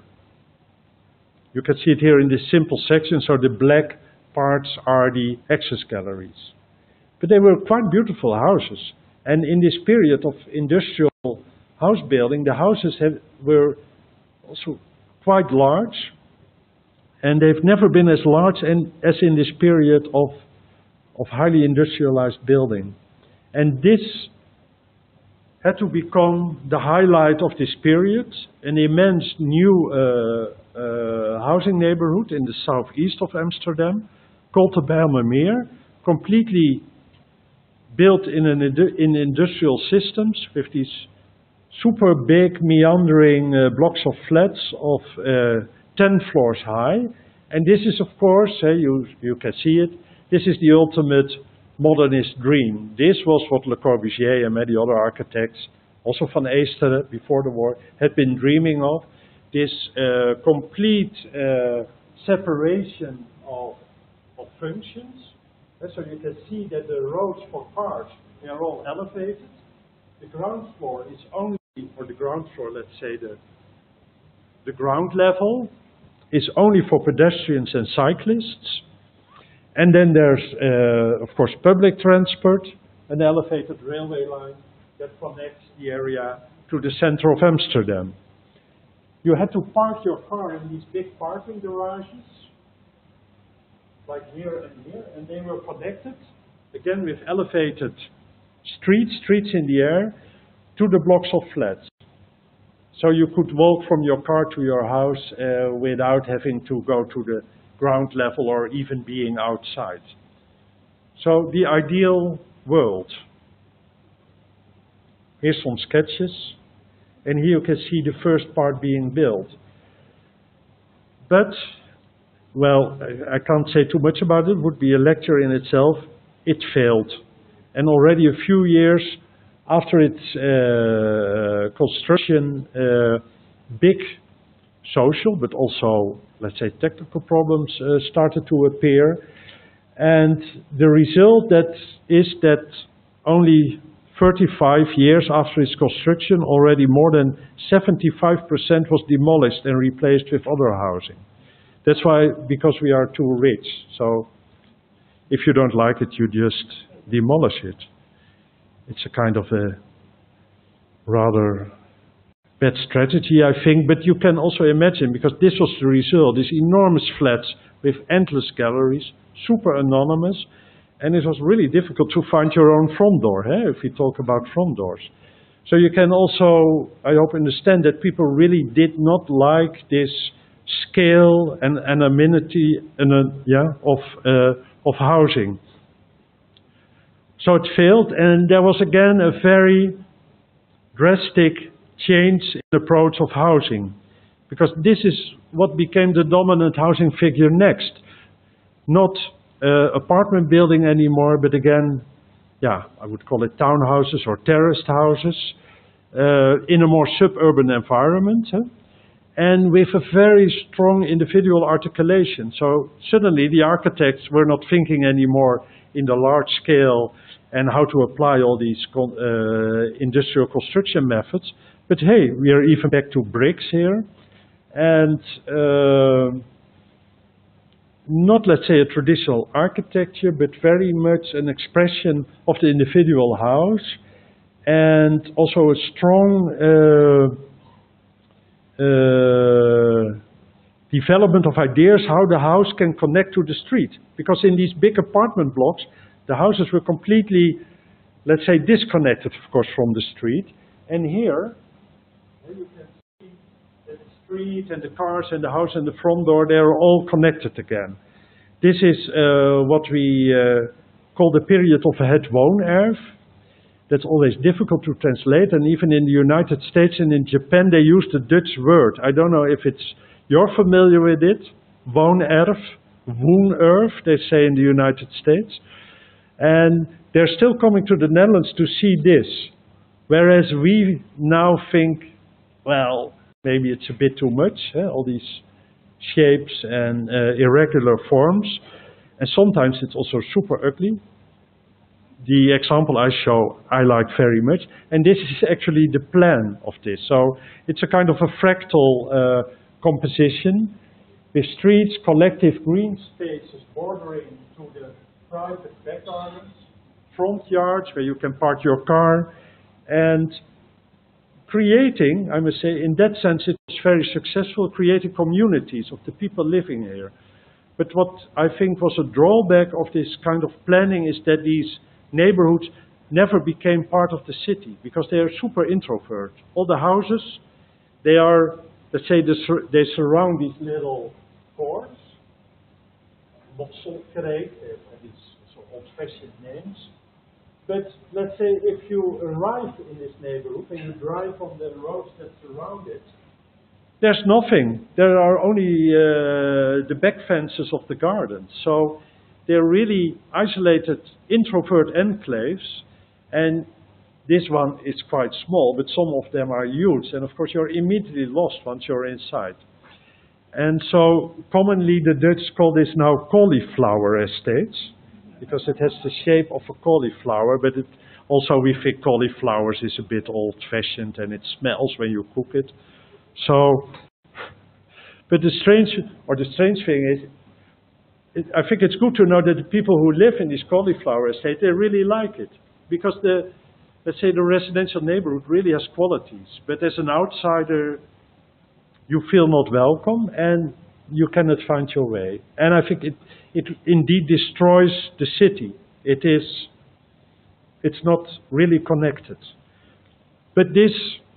You can see it here in this simple section, so the black parts are the access galleries. But they were quite beautiful houses, and in this period of industrial house building, the houses have, were also quite large. And they've never been as large and, as in this period of, of highly industrialized building. And this had to become the highlight of this period, an immense new uh, uh, housing neighborhood in the southeast of Amsterdam, called the Bijlmermeer, completely built in, an, in industrial systems with these super big meandering uh, blocks of flats of uh, ten floors high, and this is, of course, uh, you, you can see it, this is the ultimate modernist dream. This was what Le Corbusier and many other architects, also Van Eesteren before the war, had been dreaming of, this uh, complete uh, separation of, of functions. And so you can see that the roads for cars, they are all elevated. The ground floor is only, or the ground floor, let's say the, the ground level, is only for pedestrians and cyclists. And then there's, uh, of course, public transport, an elevated railway line that connects the area to the center of Amsterdam. You had to park your car in these big parking garages, like here and here, and they were connected, again with elevated streets, streets in the air, to the blocks of flats. So you could walk from your car to your house uh, without having to go to the ground level or even being outside. So the ideal world. Here's some sketches, and here you can see the first part being built. But, well, I can't say too much about it, it would be a lecture in itself. It failed. And already a few years after its uh, construction, uh, big social, but also, let's say, technical problems uh, started to appear. And the result that is that only thirty-five years after its construction, already more than seventy-five percent was demolished and replaced with other housing. That's why, because we are too rich. So if you don't like it, you just demolish it. It's a kind of a rather bad strategy, I think, but you can also imagine, because this was the result, these enormous flats with endless galleries, super anonymous, and it was really difficult to find your own front door, eh, if we talk about front doors. So you can also, I hope, understand that people really did not like this scale and anonymity and, uh, yeah, of, uh, of housing. So it failed, and there was again a very drastic change in approach of housing, because this is what became the dominant housing figure next. Not uh, apartment building anymore, but again, yeah, I would call it townhouses or terraced houses uh, in a more suburban environment, huh? And with a very strong individual articulation. So suddenly the architects were not thinking anymore in the large scale and how to apply all these con uh, industrial construction methods, but hey, we are even back to bricks here, and uh, not, let's say, a traditional architecture, but very much an expression of the individual house, and also a strong uh, uh, development of ideas how the house can connect to the street. Because in these big apartment blocks, the houses were completely, let's say, disconnected, of course, from the street. And here, you can see that the street and the cars and the house and the front door, they are all connected again. This is uh, what we uh, call the period of het woonerf. That's always difficult to translate, and even in the United States and in Japan, they use the Dutch word. I don't know if it's you're familiar with it, woonerf, woonerf, they say in the United States. And they're still coming to the Netherlands to see this. Whereas we now think, well, maybe it's a bit too much, eh? All these shapes and uh, irregular forms. And sometimes it's also super ugly. The example I show, I like very much. And this is actually the plan of this. So it's a kind of a fractal uh, composition with streets, collective green spaces bordering to the private back gardens, front yards where you can park your car, and creating, I must say, in that sense it was very successful, creating communities of the people living here. But what I think was a drawback of this kind of planning is that these neighborhoods never became part of the city because they are super introvert. All the houses, they are, let's say, they surround these little courts, Motselkreek, these old-fashioned names. But let's say if you arrive in this neighborhood and you drive on the roads that surround it, there's nothing. There are only uh, the back fences of the gardens. So they're really isolated introvert enclaves, and this one is quite small, but some of them are huge, and of course you're immediately lost once you're inside. And so commonly the Dutch call this now cauliflower estates, because it has the shape of a cauliflower, but it also we think cauliflowers is a bit old-fashioned and it smells when you cook it. So, but the strange, or the strange thing is, it, I think it's good to know that the people who live in this cauliflower estate, they really like it. Because the, let's say the residential neighborhood really has qualities. But as an outsider, you feel not welcome and you cannot find your way. And I think it, it indeed destroys the city. It is, it's not really connected. But this,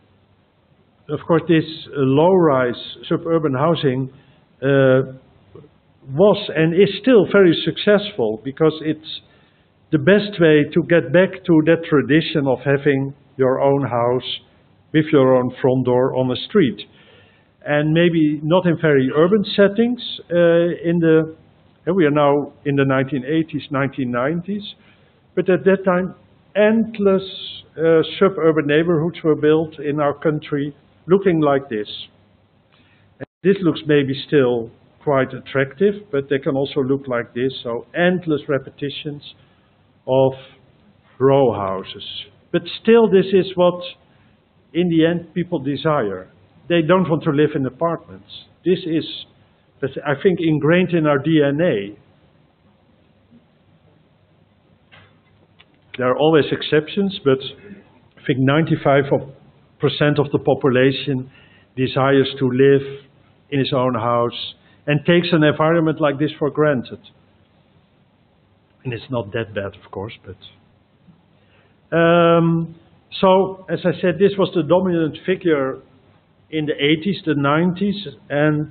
of course, this uh, low-rise suburban housing uh, was and is still very successful because it's the best way to get back to that tradition of having your own house with your own front door on a street. And maybe not in very urban settings. Uh, in the, uh, we are now in the nineteen eighties, nineteen nineties, but at that time, endless uh, suburban neighborhoods were built in our country, looking like this. And this looks maybe still quite attractive, but they can also look like this. So endless repetitions of row houses. But still, this is what, in the end, people desire. They don't want to live in apartments. This is, I think, ingrained in our D N A. There are always exceptions, but I think ninety-five percent of the population desires to live in his own house and takes an environment like this for granted. And it's not that bad, of course, but... Um, so, as I said, this was the dominant figure in the eighties, the nineties, and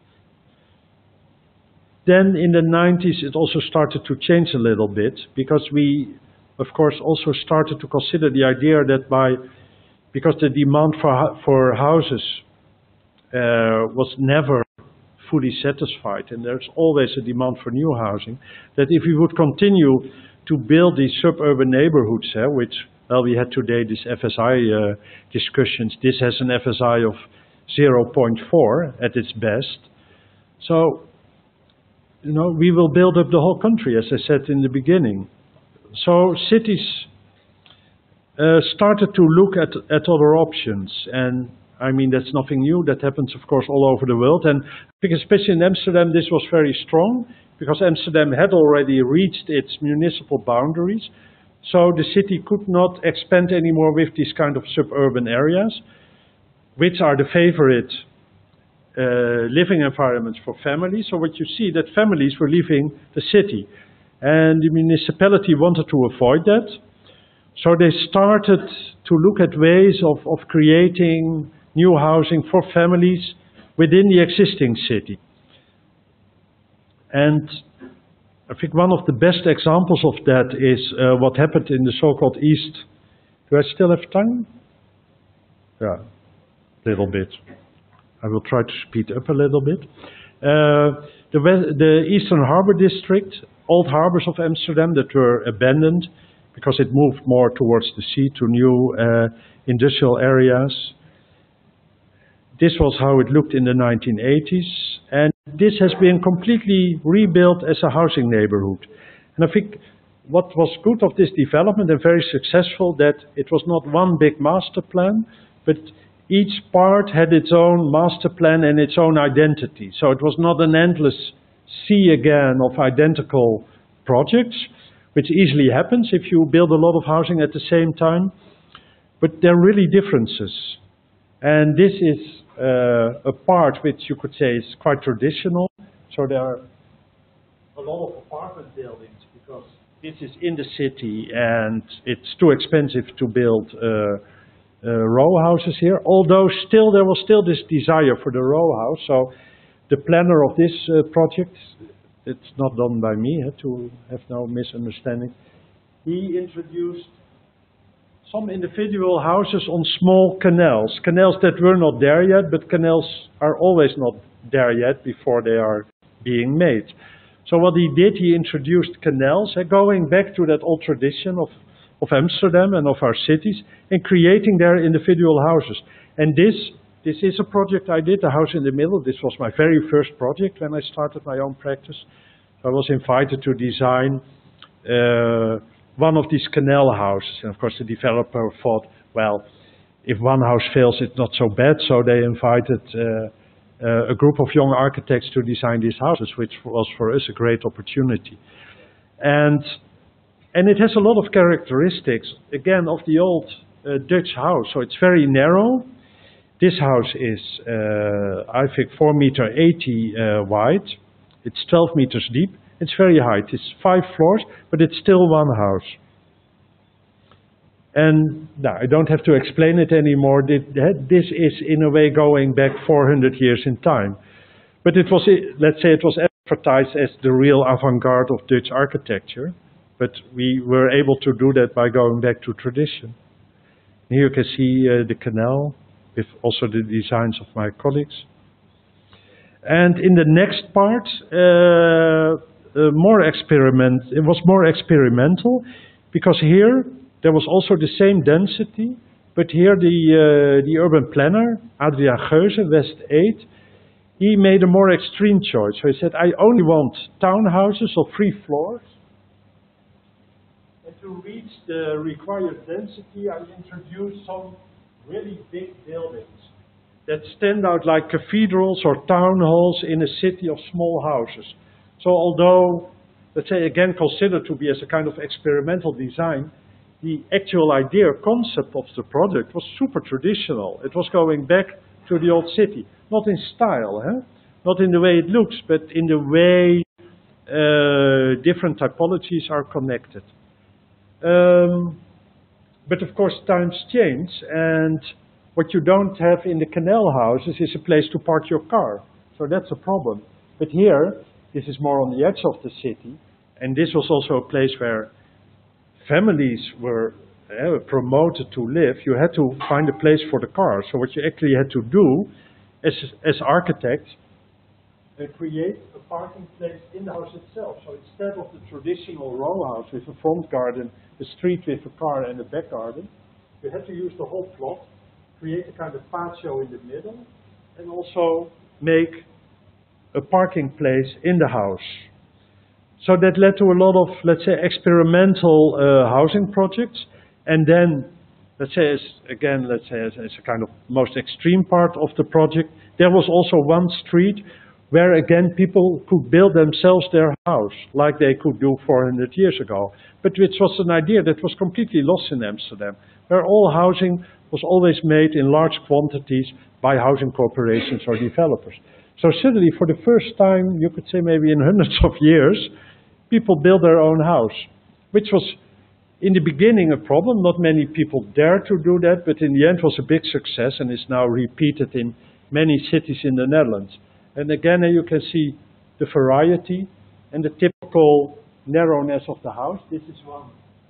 then in the nineties it also started to change a little bit, because we, of course, also started to consider the idea that by because the demand for, for houses uh, was never fully satisfied, and there's always a demand for new housing, that if we would continue to build these suburban neighborhoods, eh, which, well, we had today this F S I uh, discussions, this has an F S I of zero point four at its best. So, you know, we will build up the whole country, as I said in the beginning. So cities uh, started to look at, at other options, and I mean, that's nothing new. That happens, of course, all over the world. And I think especially in Amsterdam, this was very strong, because Amsterdam had already reached its municipal boundaries. So the city could not expand anymore with these kind of suburban areas, which are the favorite uh, living environments for families. So what you see, that families were leaving the city. And the municipality wanted to avoid that. So they started to look at ways of, of creating new housing for families within the existing city. And I think one of the best examples of that is uh, what happened in the so-called East. Do I still have time? Yeah, a little bit. I will try to speed up a little bit. Uh, the, West, the Eastern Harbor District, old harbors of Amsterdam that were abandoned because it moved more towards the sea to new uh, industrial areas. This was how it looked in the nineteen eighties, and this has been completely rebuilt as a housing neighborhood. And I think what was good of this development and very successful, that it was not one big master plan, but each part had its own master plan and its own identity. So it was not an endless sea again of identical projects, which easily happens if you build a lot of housing at the same time, but there are really differences. And this is uh, a part which you could say is quite traditional. So there are a lot of apartment buildings because this is in the city and it's too expensive to build uh, uh, row houses here. Although still there was still this desire for the row house. So the planner of this uh, project, it's not done by me, eh, to have no misunderstanding, he introduced some individual houses on small canals, canals that were not there yet, but canals are always not there yet before they are being made. So what he did, he introduced canals, uh, going back to that old tradition of, of Amsterdam and of our cities, and creating their individual houses. And this, this is a project I did, the house in the middle. This was my very first project when I started my own practice. So I was invited to design uh, one of these canal houses. And of course the developer thought, well, if one house fails, it's not so bad. So they invited uh, uh, a group of young architects to design these houses, which was for us a great opportunity. And, and it has a lot of characteristics, again, of the old uh, Dutch house. So it's very narrow. This house is, uh, I think, four meter eighty uh, wide. It's twelve meters deep. It's very high. It's five floors, but it's still one house. And now I don't have to explain it anymore. This is in a way going back four hundred years in time. But it was, let's say, it was advertised as the real avant-garde of Dutch architecture. But we were able to do that by going back to tradition. Here you can see uh, the canal with also the designs of my colleagues. And in the next part, uh, uh, more experiment. It was more experimental because here there was also the same density, but here the uh, the urban planner Adriaan Geuze, West eight, he made a more extreme choice. So he said, I only want townhouses of three floors. And to reach the required density, I introduced some really big buildings that stand out like cathedrals or town halls in a city of small houses. So although, let's say again considered to be as a kind of experimental design, the actual idea, concept of the project was super traditional. It was going back to the old city. Not in style, huh? Not in the way it looks, but in the way uh, different typologies are connected. Um, but of course times change, and what you don't have in the canal houses is a place to park your car. So that's a problem. But here, this is more on the edge of the city, and this was also a place where families were uh, promoted to live, you had to find a place for the car. So what you actually had to do as, as architects, uh, create a parking place in the house itself. So instead of the traditional row house with a front garden, a street with a car and a back garden, you had to use the whole plot, create a kind of patio in the middle, and also make a parking place in the house. So that led to a lot of, let's say, experimental uh, housing projects. And then, let's say, as, again, let's say, as, as a kind of most extreme part of the project, there was also one street where, again, people could build themselves their house, like they could do four hundred years ago. But which was an idea that was completely lost in Amsterdam, where all housing was always made in large quantities by housing corporations or developers. So suddenly, for the first time, you could say maybe in hundreds of years, people built their own house, which was in the beginning a problem. Not many people dared to do that, but in the end was a big success and is now repeated in many cities in the Netherlands. And again, you can see the variety and the typical narrowness of the house. This is one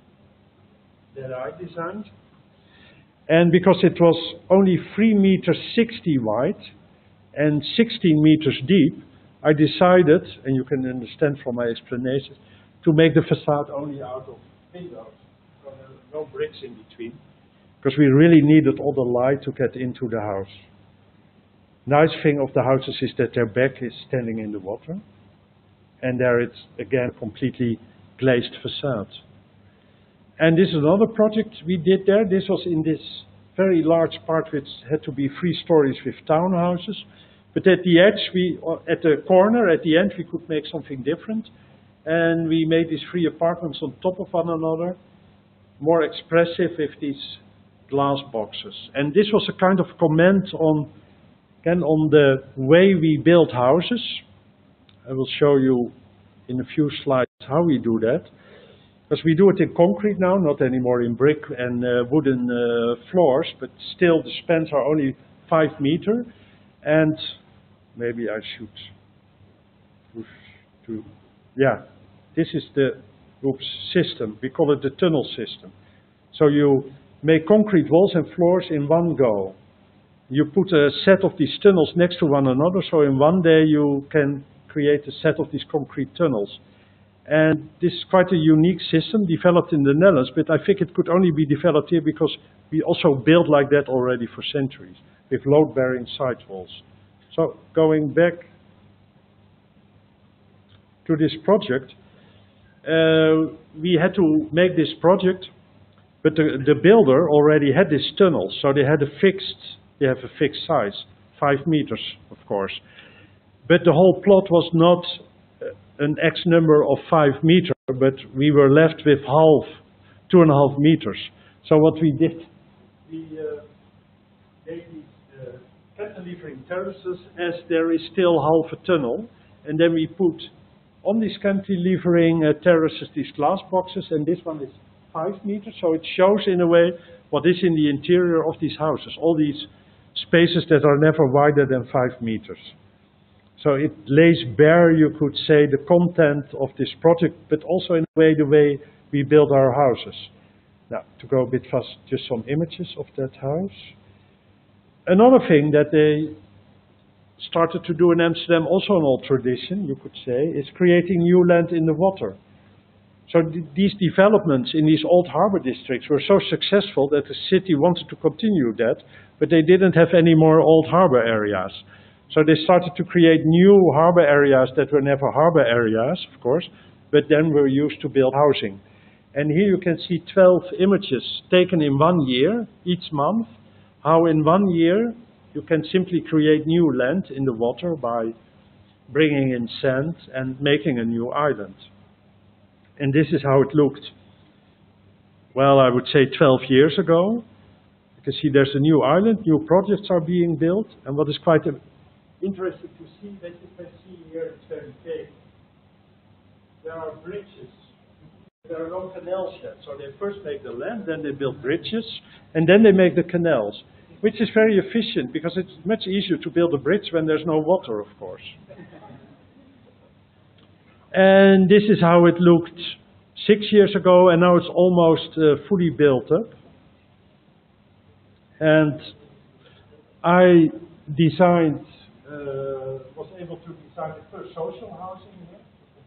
that I designed. And because it was only three meters sixty wide and sixteen meters deep, I decided, and you can understand from my explanation, to make the facade only out of windows. So there are no bricks in between, because we really needed all the light to get into the house. Nice thing of the houses is that their back is standing in the water, and there it's again completely glazed facade. And this is another project we did there. This was in this very large part which had to be three stories with townhouses. But at the edge, we, at the corner, at the end, we could make something different. And we made these three apartments on top of one another, more expressive with these glass boxes. And this was a kind of comment on, again, on the way we build houses. I will show you in a few slides how we do that. Because we do it in concrete now, not anymore in brick and uh, wooden uh, floors, but still the spans are only five meter. And maybe I should push to, yeah, this is the oops, system. We call it the tunnel system. So you make concrete walls and floors in one go. You put a set of these tunnels next to one another, so in one day you can create a set of these concrete tunnels. And this is quite a unique system developed in the Netherlands, but I think it could only be developed here because we also built like that already for centuries, with load-bearing side walls. So going back to this project, uh, we had to make this project, but the, the builder already had this tunnel, so they had a fixed, they have a fixed size, five meters, of course. But the whole plot was not an X number of five meters, but we were left with half, two and a half meters. So what we did, we uh, made these uh, cantilevering terraces as there is still half a tunnel, and then we put on these cantilevering uh, terraces these glass boxes, and this one is five meters, so it shows in a way what is in the interior of these houses, all these spaces that are never wider than five meters. So it lays bare, you could say, the content of this project, but also in a way the way we build our houses. Now, to go a bit fast, just some images of that house. Another thing that they started to do in Amsterdam, also an old tradition, you could say, is creating new land in the water. So th these developments in these old harbor districts were so successful that the city wanted to continue that, but they didn't have any more old harbor areas. So they started to create new harbor areas that were never harbor areas, of course, but then were used to build housing. And here you can see twelve images taken in one year, each month, how in one year you can simply create new land in the water by bringing in sand and making a new island. And this is how it looked, well, I would say twelve years ago. You can see there's a new island, new projects are being built, and what is quite a interesting to see, that you can see here, it's very big. There are bridges. There are no canals yet. So they first make the land, then they build bridges, and then they make the canals, which is very efficient because it's much easier to build a bridge when there's no water, of course. And this is how it looked six years ago, and now it's almost uh, fully built up. And I designed, uh, was able to design the first social housing here.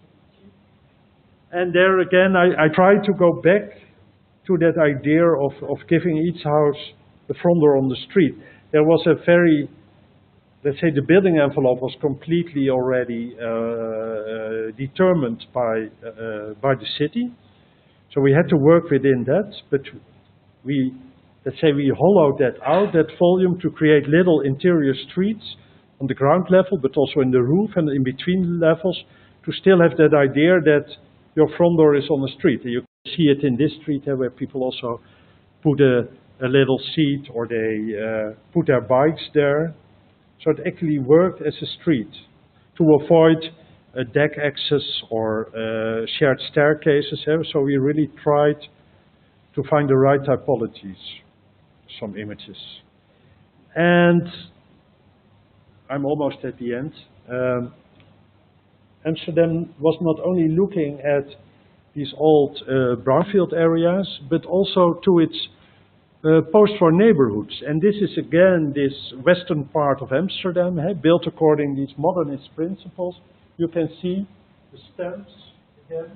And there again, I, I tried to go back to that idea of, of giving each house a front door on the street. There was a very, let's say the building envelope was completely already uh, uh, determined by, uh, by the city. So we had to work within that, but we, let's say we hollowed that out, that volume, to create little interior streets on the ground level, but also in the roof and in between levels, to still have that idea that your front door is on the street. You can see it in this street uh, where people also put a, a little seat, or they uh, put their bikes there. So it actually worked as a street to avoid a deck access or uh, shared staircases. Uh, so we really tried to find the right typologies. Some images. And I'm almost at the end. Um, Amsterdam was not only looking at these old uh, brownfield areas, but also to its uh, post-war neighborhoods. And this is again this western part of Amsterdam, eh, built according to these modernist principles. You can see the stamps again.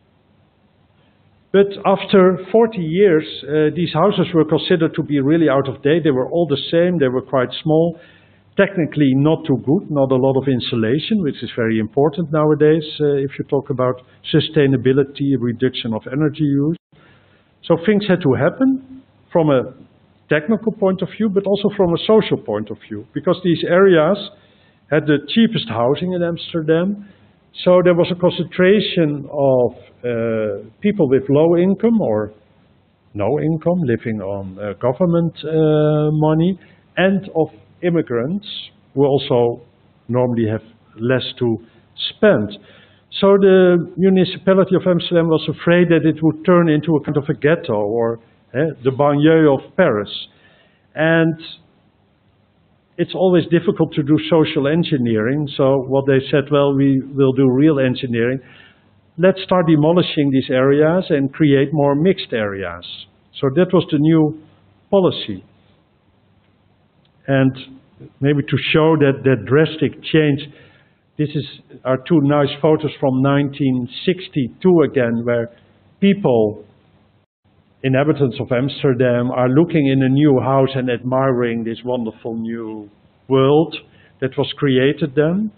But after forty years, uh, these houses were considered to be really out of date. They were all the same, they were quite small. Technically not too good, not a lot of insulation, which is very important nowadays uh, if you talk about sustainability, reduction of energy use. So things had to happen from a technical point of view, but also from a social point of view, because these areas had the cheapest housing in Amsterdam. So there was a concentration of uh, people with low income or no income, living on uh, government uh, money, and of immigrants who also normally have less to spend. So the municipality of Amsterdam was afraid that it would turn into a kind of a ghetto, or eh, the banlieue of Paris. And it's always difficult to do social engineering, so what they said, well, we will do real engineering. Let's start demolishing these areas and create more mixed areas. So that was the new policy. And maybe to show that, that drastic change, this is our two nice photos from nineteen sixty-two again, where people, inhabitants of Amsterdam, are looking in a new house and admiring this wonderful new world that was created then.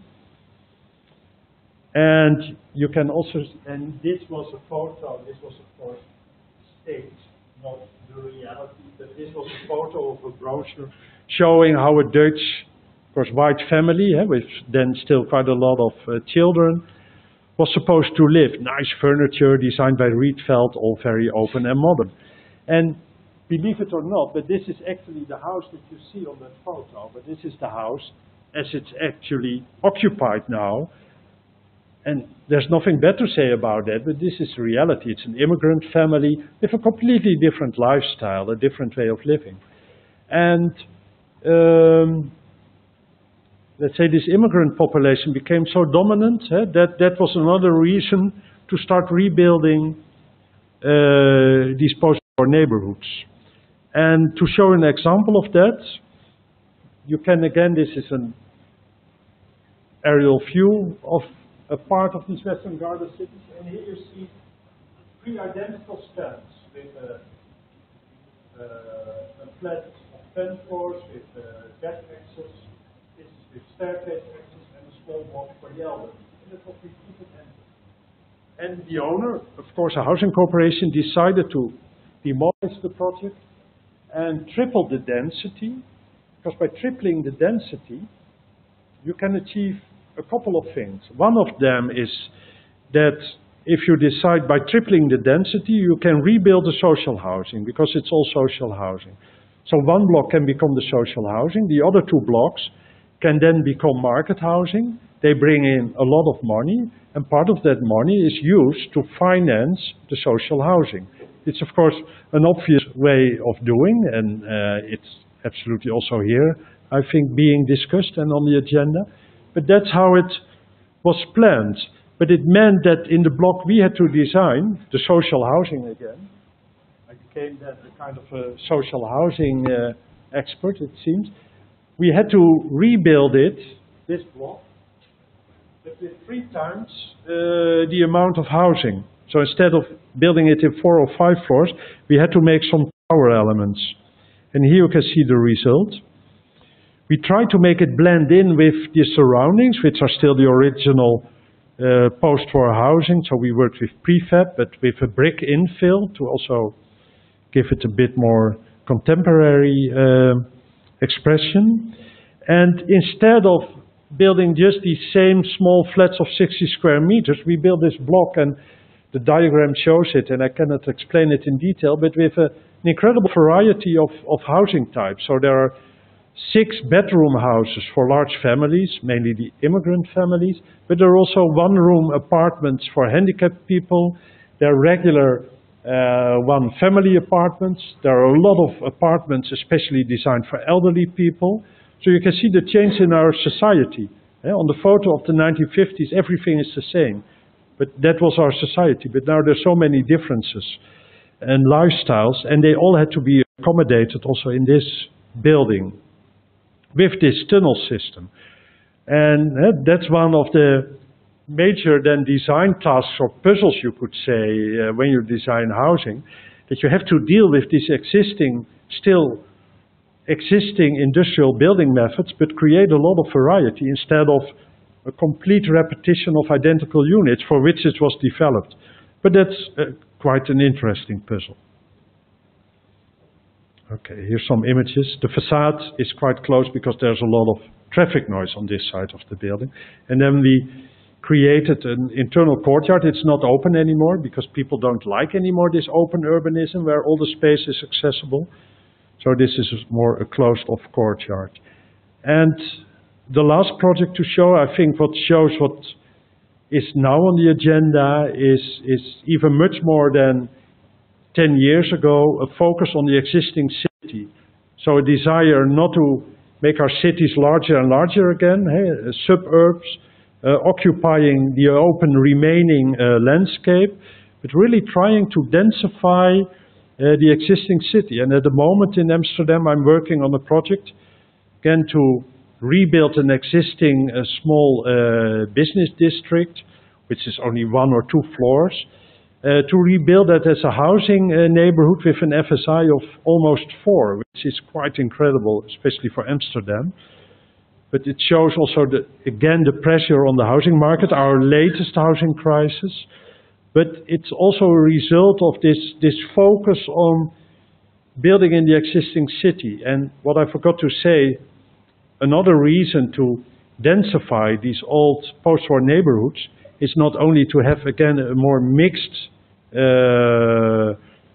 And you can also, and this was a photo, this was of course staged, not the reality, but this was a photo of a brochure showing how a Dutch, of course, white family, eh, with then still quite a lot of uh, children, was supposed to live. Nice furniture designed by Rietveld, all very open and modern. And believe it or not, but this is actually the house that you see on that photo, but this is the house as it's actually occupied now. And there's nothing bad to say about that, but this is reality. It's an immigrant family with a completely different lifestyle, a different way of living. And um, let's say this immigrant population became so dominant eh, that that was another reason to start rebuilding uh, these post-war neighborhoods. And to show an example of that, you can again, this is an aerial view of a part of these Western Garden cities, and here you see three identical stands with a, uh, a flat of ten floors with uh, deck access. This is with staircase access and a small block for the elderly. And that was repeated. And the owner, of course a housing corporation, decided to demolish the project and triple the density, because by tripling the density you can achieve a couple of things. One of them is that if you decide by tripling the density, you can rebuild the social housing, because it's all social housing. So one block can become the social housing, the other two blocks can then become market housing. They bring in a lot of money, and part of that money is used to finance the social housing. It's of course an obvious way of doing, and uh, it's absolutely also here, I think, being discussed and on the agenda. But that's how it was planned. but it meant that in the block we had to design, the social housing again, I became then a kind of a social housing uh, expert, it seems. We had to rebuild it, this block, but with three times uh, the amount of housing. So instead of building it in four or five floors, we had to make some tower elements. And here you can see the result. We tried to make it blend in with the surroundings, which are still the original uh, post-war housing. So we worked with prefab, but with a brick infill to also give it a bit more contemporary uh, expression. And instead of building just these same small flats of sixty square meters, we built this block, and the diagram shows it, and I cannot explain it in detail, but with a, an incredible variety of, of housing types. So there are six bedroom houses for large families, mainly the immigrant families, but there are also one room apartments for handicapped people. There are regular uh, one family apartments. There are a lot of apartments especially designed for elderly people. So you can see the change in our society. Yeah, on the photo of the nineteen fifties, everything is the same. But that was our society. But now there's so many differences and lifestyles, and they all had to be accommodated also in this building with this tunnel system. And uh, that's one of the major then design tasks or puzzles, you could say, uh, when you design housing, that you have to deal with these existing, still existing industrial building methods, but create a lot of variety instead of a complete repetition of identical units for which it was developed. But that's uh, quite an interesting puzzle. Okay, here's some images. The facade is quite close because there's a lot of traffic noise on this side of the building. And then we created an internal courtyard. It's not open anymore because people don't like anymore this open urbanism where all the space is accessible. So this is more a closed-off courtyard. And the last project to show, I think what shows what is now on the agenda is, is even much more than ten years ago, a focus on the existing city. So a desire not to make our cities larger and larger again, hey, suburbs, uh, occupying the open remaining uh, landscape, but really trying to densify uh, the existing city. And at the moment in Amsterdam, I'm working on a project, again, to rebuild an existing uh, small uh, business district, which is only one or two floors, uh, to rebuild that as a housing uh, neighborhood with an F S I of almost four, which is quite incredible, especially for Amsterdam. But it shows also, the, again, the pressure on the housing market, our latest housing crisis. But it's also a result of this, this focus on building in the existing city. And what I forgot to say, another reason to densify these old post-war neighborhoods is not only to have, again, a more mixed uh,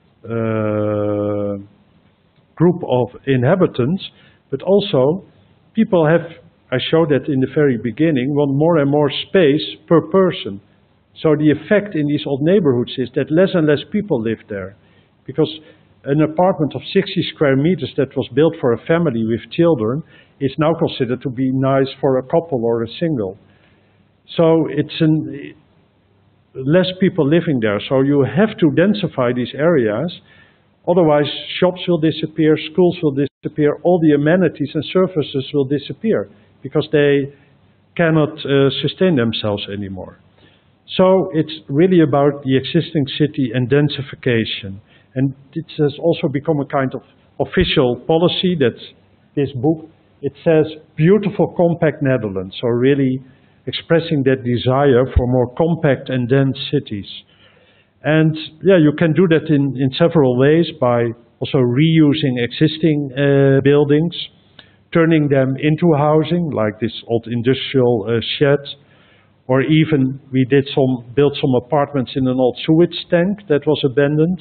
uh, group of inhabitants, but also people have, I showed that in the very beginning, want more and more space per person. So the effect in these old neighborhoods is that less and less people live there. Because an apartment of sixty square meters that was built for a family with children is now considered to be nice for a couple or a single. So it's an, less people living there. So you have to densify these areas. Otherwise, shops will disappear, schools will disappear, all the amenities and services will disappear because they cannot uh, sustain themselves anymore. So it's really about the existing city and densification. And it has also become a kind of official policy. That's this book. It says, beautiful compact Netherlands. So really expressing that desire for more compact and dense cities. And yeah, you can do that in, in several ways by also reusing existing uh, buildings, turning them into housing, like this old industrial uh, shed, or even we did some, built some apartments in an old sewage tank that was abandoned.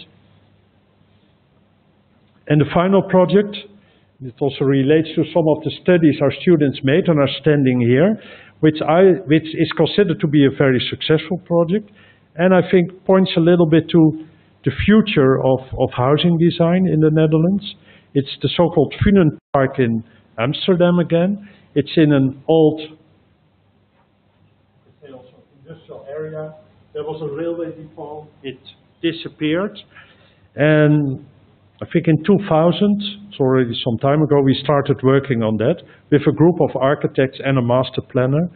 And the final project, it also relates to some of the studies our students made and are standing here, which, I, which is considered to be a very successful project, and I think points a little bit to the future of, of housing design in the Netherlands. It's the so-called Funenpark in Amsterdam again. It's in an old industrial area. area. There was a railway depot. It disappeared. And I think in two thousand, it's already some time ago, we started working on that with a group of architects and a master planner.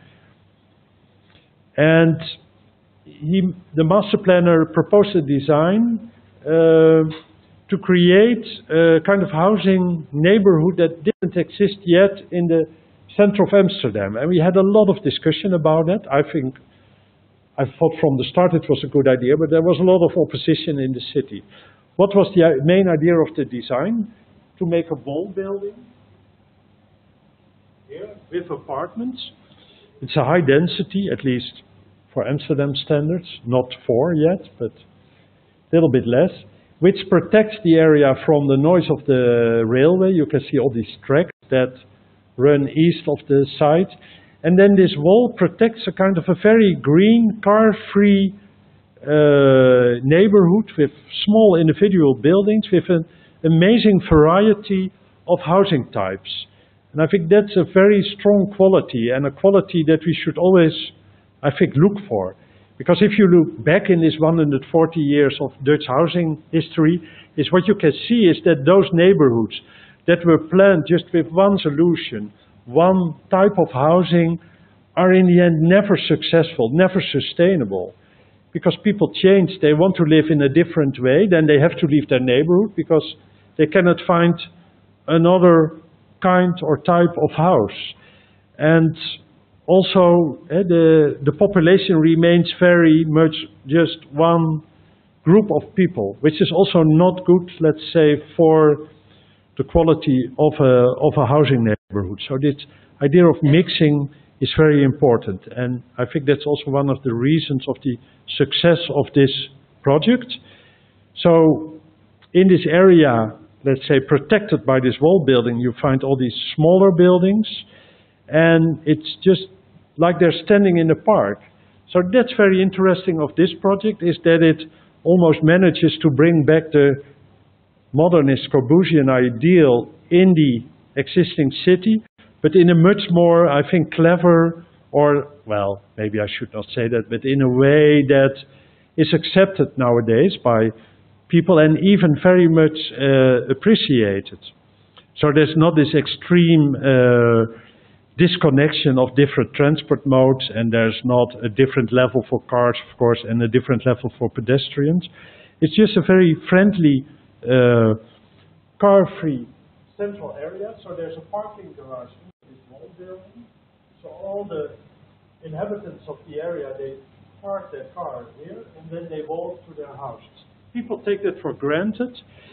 And he, the master planner proposed a design uh, to create a kind of housing neighborhood that didn't exist yet in the center of Amsterdam. And we had a lot of discussion about that. I think, I thought from the start it was a good idea, but there was a lot of opposition in the city. What was the main idea of the design? To make a wall building here with apartments. It's a high density, at least for Amsterdam standards, not four yet, but a little bit less, which protects the area from the noise of the railway. You can see all these tracks that run east of the site. And then this wall protects a kind of a very green, car-free uh, neighborhood with small individual buildings with an amazing variety of housing types. And I think that's a very strong quality, and a quality that we should always, I think, look for. Because if you look back in this one hundred forty years of Dutch housing history, is what you can see is that those neighborhoods that were planned just with one solution, one type of housing, are in the end never successful, never sustainable. Because people change, they want to live in a different way, then they have to leave their neighborhood because they cannot find another kind or type of house. And also eh, the, the population remains very much just one group of people, which is also not good, let's say, for the quality of a, of a housing neighborhood. So this idea of mixing is very important, and I think that's also one of the reasons of the success of this project. So in this area, let's say protected by this wall building, you find all these smaller buildings, and it's just like they're standing in a park. So that's very interesting of this project, is that it almost manages to bring back the modernist Corbusian ideal in the existing city, but in a much more, I think, clever, or, well, maybe I should not say that, but in a way that is accepted nowadays by people and even very much uh, appreciated. So there's not this extreme uh, disconnection of different transport modes, and there's not a different level for cars, of course, and a different level for pedestrians. It's just a very friendly, uh, car-free central area. So there's a parking garage in this wall building. So all the inhabitants of the area, they park their car here and then they walk to their houses. People take that for granted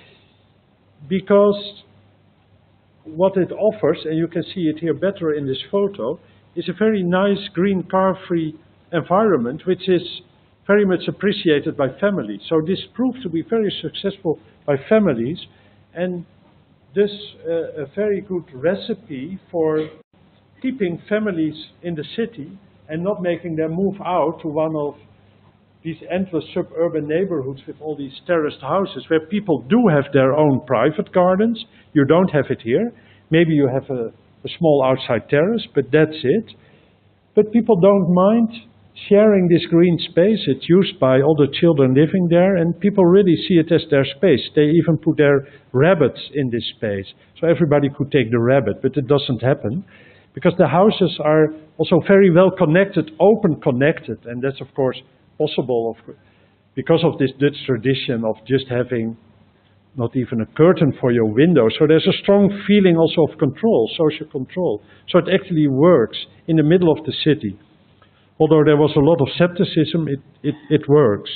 because what it offers, and you can see it here better in this photo, is a very nice green car-free environment which is very much appreciated by families. So this proved to be very successful by families, and thus uh, a very good recipe for keeping families in the city and not making them move out to one of these endless suburban neighborhoods with all these terraced houses where people do have their own private gardens. You don't have it here. Maybe you have a, a small outside terrace, but that's it. But people don't mind sharing this green space. It's used by all the children living there, and people really see it as their space. They even put their rabbits in this space. So everybody could take the rabbit, but it doesn't happen because the houses are also very well connected, open connected, and that's of course possible of, because of this Dutch tradition of just having not even a curtain for your window. So there's a strong feeling also of control, social control. So it actually works in the middle of the city. Although there was a lot of skepticism, it, it, it works.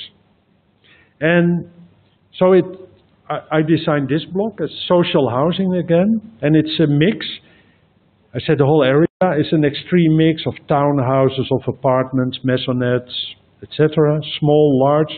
And so it, I, I designed this block as social housing again, and it's a mix. I said the whole area is an extreme mix of townhouses, of apartments, maisonettes, et cetera, small, large.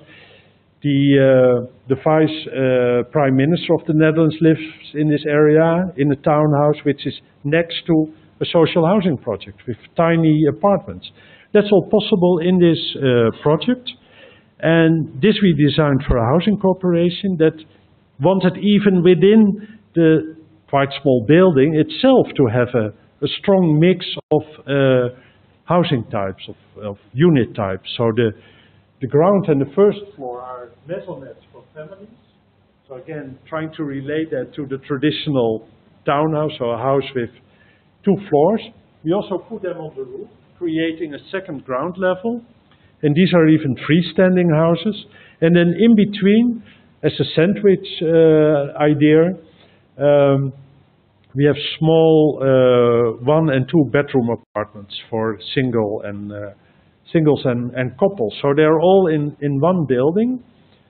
The, uh, the Vice uh, Prime Minister of the Netherlands lives in this area, in a townhouse which is next to a social housing project with tiny apartments. That's all possible in this uh, project. And this we designed for a housing corporation that wanted even within the quite small building itself to have a, a strong mix of uh, housing types, of, of unit types. So the, the ground and the first floor are maisonettes for families. So again, trying to relate that to the traditional townhouse, or a house with two floors. We also put them on the roof, creating a second ground level. And these are even freestanding houses. And then in between, as a sandwich uh, idea, um, we have small uh, one and two bedroom apartments for single and uh, singles and, and couples. So they're all in, in one building.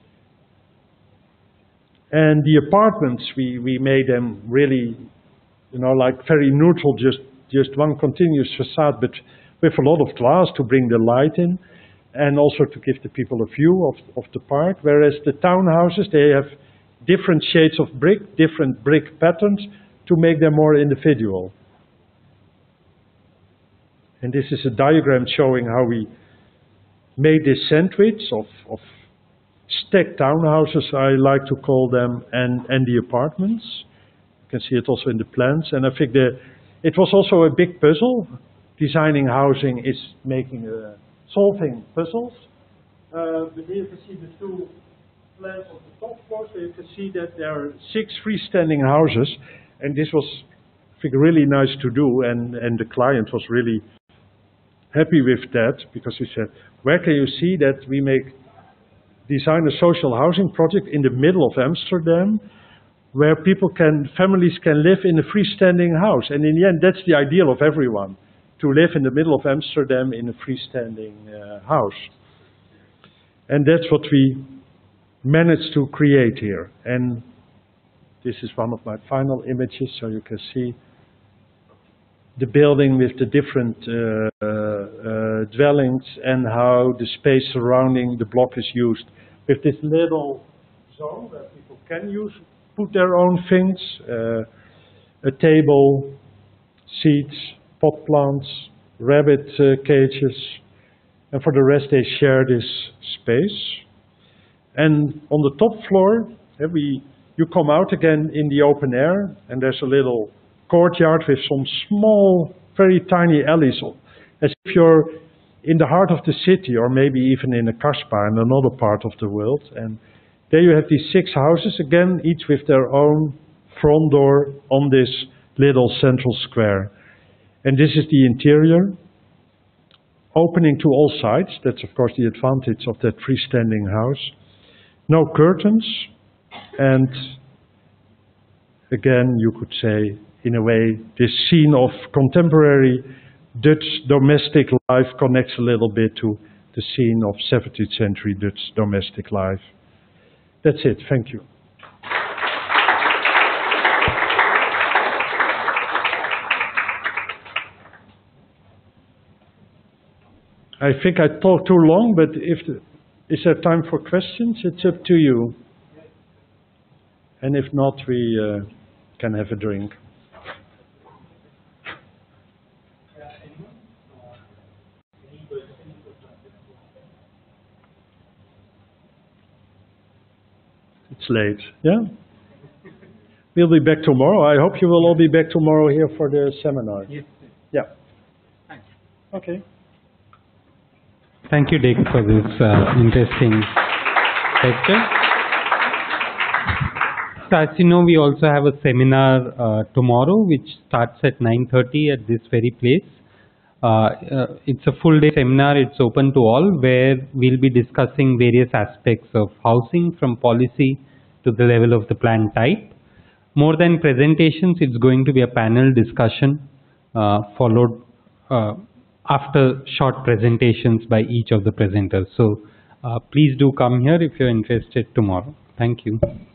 And the apartments, we, we made them really, you know, like very neutral, just, just one continuous facade, but with a lot of glass to bring the light in, and also to give the people a view of, of the park. Whereas the townhouses, they have different shades of brick, different brick patterns, to make them more individual. And this is a diagram showing how we made this sandwich of, of stacked townhouses, I like to call them, and, and the apartments. You can see it also in the plans. And I think the, it was also a big puzzle. Designing housing is making a, solving puzzles. Uh, but here you can see the two plans of the top floor. So you can see that there are six freestanding houses. And this was, I think, really nice to do. And, and the client was really happy with that, because he said, where can you see that we make design a social housing project in the middle of Amsterdam, where people can, families can live in a freestanding house. And in the end, that's the ideal of everyone, to live in the middle of Amsterdam in a freestanding uh, house. And that's what we managed to create here. And this is one of my final images, so you can see the building with the different uh, uh, dwellings and how the space surrounding the block is used. With this little zone where people can use, put their own things, uh, a table, seats, pot plants, rabbit uh, cages, and for the rest they share this space. And on the top floor, uh, we, you come out again in the open air, and there's a little courtyard with some small, very tiny alleys, as if you're in the heart of the city, or maybe even in a kasbah in another part of the world. And there you have these six houses, again, each with their own front door on this little central square. And this is the interior, opening to all sides. That's, of course, the advantage of that freestanding house. No curtains, and again, you could say, in a way, this scene of contemporary Dutch domestic life connects a little bit to the scene of seventeenth century Dutch domestic life. That's it. Thank you. I think I talked too long, but if the, is there time for questions? It's up to you. And if not, we uh, can have a drink. It's late, yeah? We'll be back tomorrow. I hope you will all be back tomorrow here for the seminar. Yes. Yeah. Thanks. Okay.
Thank you, Dick, for this uh, interesting lecture. So as you know, we also have a seminar uh, tomorrow, which starts at nine thirty at this very place. Uh, uh, it's a full day seminar. It's open to all, where we'll be discussing various aspects of housing, from policy to the level of the plan type. More than presentations, it's going to be a panel discussion uh, followed uh, after short presentations by each of the presenters. So uh, please do come here if you're interested tomorrow. Thank you.